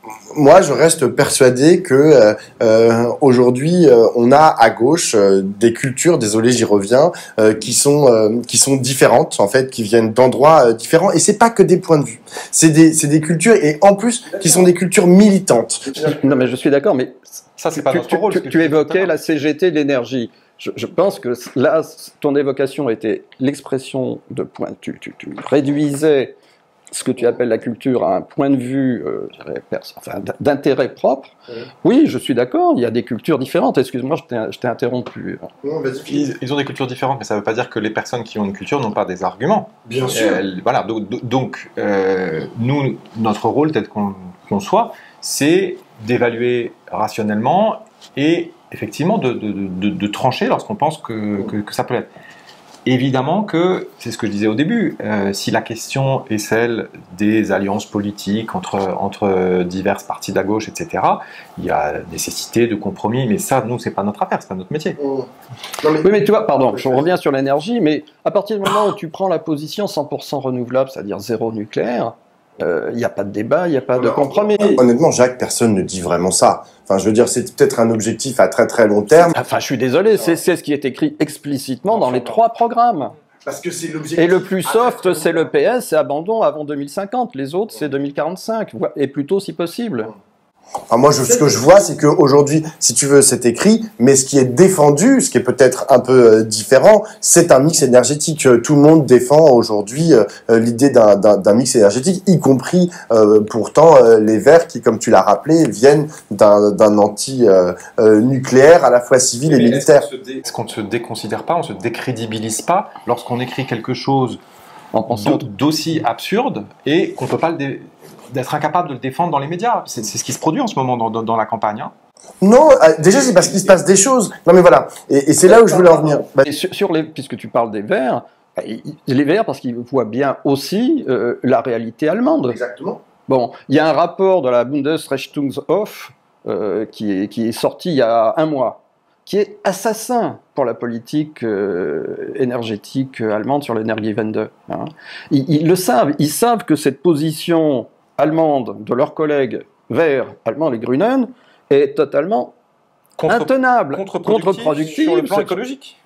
Moi, je reste persuadé que euh, euh, aujourd'hui, euh, on a à gauche euh, des cultures, désolé, j'y reviens, euh, qui sont euh, qui sont différentes en fait, qui viennent d'endroits euh, différents. Et c'est pas que des points de vue, c'est des c'est des cultures et en plus qui sont des cultures militantes. Non, mais je suis d'accord, mais Ça, c'est pas tu, notre tu, rôle. tu, ce que tu je dis tout à évoquais l'heure. la C G T de l'énergie. Je, je pense que là, ton évocation était l'expression de point. Tu, tu, tu réduisais ce que tu appelles la culture à un point de vue euh, je dirais, perso- enfin, d'intérêt propre. Oui. Oui, je suis d'accord, il y a des cultures différentes. Excuse-moi, je t'ai je t'ai interrompu. Non, vas-y, Ils, ils ont des cultures différentes, mais ça ne veut pas dire que les personnes qui ont une culture n'ont pas des arguments. bien sûr. Euh, voilà, donc, donc, euh, nous, notre rôle, tel qu'on qu'on soit, c'est d'évaluer rationnellement et effectivement de, de, de, de trancher lorsqu'on pense que, que, que ça peut l'être. Évidemment que, c'est ce que je disais au début, euh, si la question est celle des alliances politiques entre, entre diverses parties de la gauche, et cetera, il y a nécessité de compromis, mais ça, nous, c'est pas notre affaire, c'est pas notre métier. Non, mais... Oui, mais tu vois, pardon, je reviens sur l'énergie, mais à partir du moment où tu prends la position cent pour cent renouvelable, c'est-à-dire zéro nucléaire, il euh, n'y a pas de débat, il n'y a pas de compromis. Honnêtement, Jacques, personne ne dit vraiment ça. Enfin, je veux dire, c'est peut-être un objectif à très très long terme. Enfin, je suis désolé, c'est ce qui est écrit explicitement dans les trois programmes. Parce que c'est l'objectif. Et le plus soft, c'est le P S, c'est abandon avant deux mille cinquante. Les autres, c'est deux mille quarante-cinq, et plus tôt si possible. Enfin, moi, je, ce que je vois, c'est qu'aujourd'hui, si tu veux, c'est écrit, mais ce qui est défendu, ce qui est peut-être un peu euh, différent, c'est un mix énergétique. Euh, Tout le monde défend aujourd'hui euh, l'idée d'un, d'un, d'un mix énergétique, y compris euh, pourtant euh, les Verts qui, comme tu l'as rappelé, viennent d'un, d'un anti-nucléaire euh, euh, à la fois civil et Mais militaire. Est-ce qu'on, se dé- est-ce qu'on ne se déconsidère pas, on ne se décrédibilise pas lorsqu'on écrit quelque chose En pensant d'au- d'aussi absurde et qu'on ne peut pas le dé- d'être incapable de le défendre dans les médias. C'est, c'est ce qui se produit en ce moment dans, dans, dans la campagne. Hein. Non, euh, déjà, c'est parce qu'il se passe des choses. Non, mais voilà. Et, et c'est là où je voulais en venir. Bah, Et sur, sur les, puisque tu parles des Verts, ils- les Verts, parce qu'ils voient bien aussi euh, la réalité allemande. exactement. Bon, il y a un rapport de la Bundesrechnungshof euh, qui, est, qui est sorti il y a un mois, qui est assassin pour la politique euh, énergétique allemande sur l'énergiewende. Hein. Ils, ils le savent, ils savent que cette position allemande de leurs collègues verts, allemands, les Grünen, est totalement Contre- intenable, contre-productif contre-productive. sur le plan c'est- écologique.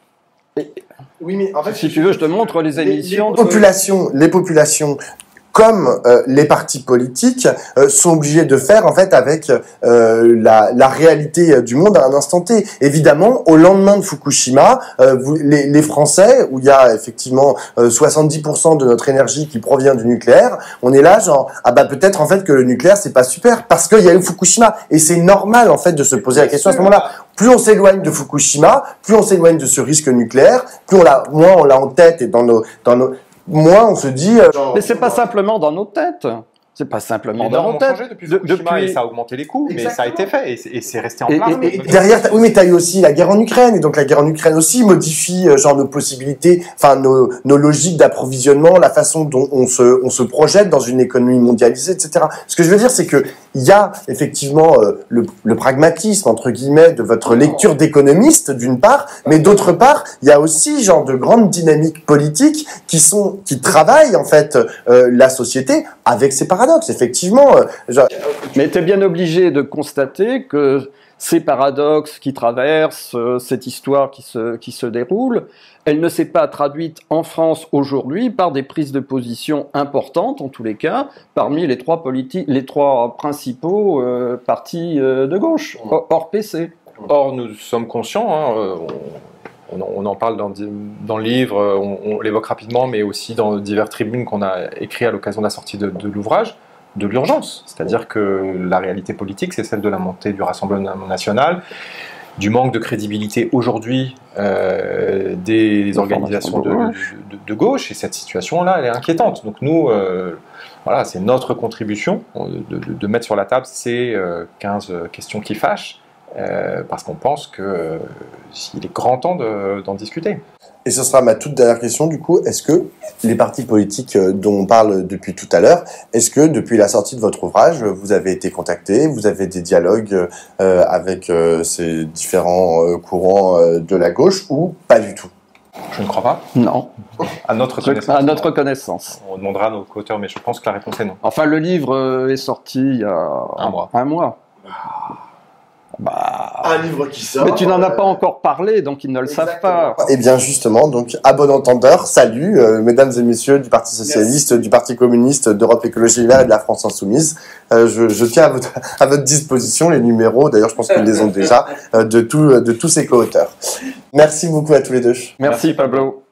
Oui, mais en fait, Si tu veux, je te montre les émissions. Les populations, les populations, comme euh, les partis politiques, euh, sont obligés de faire en fait avec euh, la, la réalité euh, du monde à un instant T. Évidemment, au lendemain de Fukushima, euh, vous, les, les Français, où il y a effectivement euh, soixante-dix pour cent de notre énergie qui provient du nucléaire, on est là genre ah bah peut-être en fait que le nucléaire c'est pas super parce qu'il y a eu Fukushima et c'est normal en fait de se poser la question à ce moment-là. Plus on s'éloigne de Fukushima, plus on s'éloigne de ce risque nucléaire, plus on l'a, moins on l'a en tête et dans nos dans nos moins on se dit. Euh, genre, Mais c'est pas simplement dans nos têtes. C'est pas simplement Les dans normes nos ont têtes. changé depuis De- Fukushima depuis- et ça a augmenté les coûts, mais ça a été fait et c'est, et c'est resté en Et- place. et- Et derrière, t'as- oui, mais t'as eu aussi la guerre en Ukraine, et donc la guerre en Ukraine aussi modifie euh, genre nos possibilités, enfin nos, nos logiques d'approvisionnement, la façon dont on se, on se projette dans une économie mondialisée, et cetera. Ce que je veux dire, c'est que il y a effectivement euh, le, le pragmatisme entre guillemets de votre lecture d'économiste d'une part, mais d'autre part, il y a aussi genre de grandes dynamiques politiques qui sont, qui travaillent en fait euh, la société avec ses paradoxes, effectivement. Euh, genre, Mais tu es bien obligé de constater que ces paradoxes qui traversent euh, cette histoire qui se, qui se déroule, elle ne s'est pas traduite en France aujourd'hui par des prises de position importantes, en tous les cas, parmi les trois, politi- les trois principaux euh, partis euh, de gauche, hors hors P C. Or, nous sommes conscients, hein, euh, on, on en- on en parle dans, di- dans le livre, on, on l'évoque rapidement, mais aussi dans diverses tribunes qu'on a écrites à l'occasion de la sortie de, de l'ouvrage, de l'urgence. C'est-à-dire que la réalité politique, c'est celle de la montée du Rassemblement national, du manque de crédibilité aujourd'hui euh, des organisations de, de, de- de gauche, et cette situation-là, elle est inquiétante. Donc nous, euh, voilà, c'est notre contribution de, de- de mettre sur la table ces euh, quinze questions qui fâchent, euh, parce qu'on pense qu'il euh, est grand temps de- d'en discuter. Et ce sera ma toute dernière question du coup. Est-ce que les partis politiques euh, dont on parle depuis tout à l'heure, est-ce que depuis la sortie de votre ouvrage, vous avez été contacté, vous avez des dialogues euh, avec euh, ces différents euh, courants euh, de la gauche ou pas du tout? Je ne crois pas. Non. À notre connaissance. À notre connaissance. On demandera à nos co-auteurs, mais je pense que la réponse est non. Enfin, le livre euh, est sorti il y a Un mois. Un mois. Bah... Un livre qui sort. Mais tu n'en as euh, pas encore parlé, donc ils ne le savent pas. Eh bien justement, donc à bon entendeur, salut euh, mesdames et messieurs du Parti Socialiste, Merci. du Parti Communiste, d'Europe Écologie Les Verts et de la France Insoumise. Euh, je, je tiens à votre, à votre disposition les numéros, d'ailleurs je pense qu'ils les ont déjà, euh, de, tout, de tous ces co-auteurs. Merci beaucoup à tous les deux. Merci, Pablo.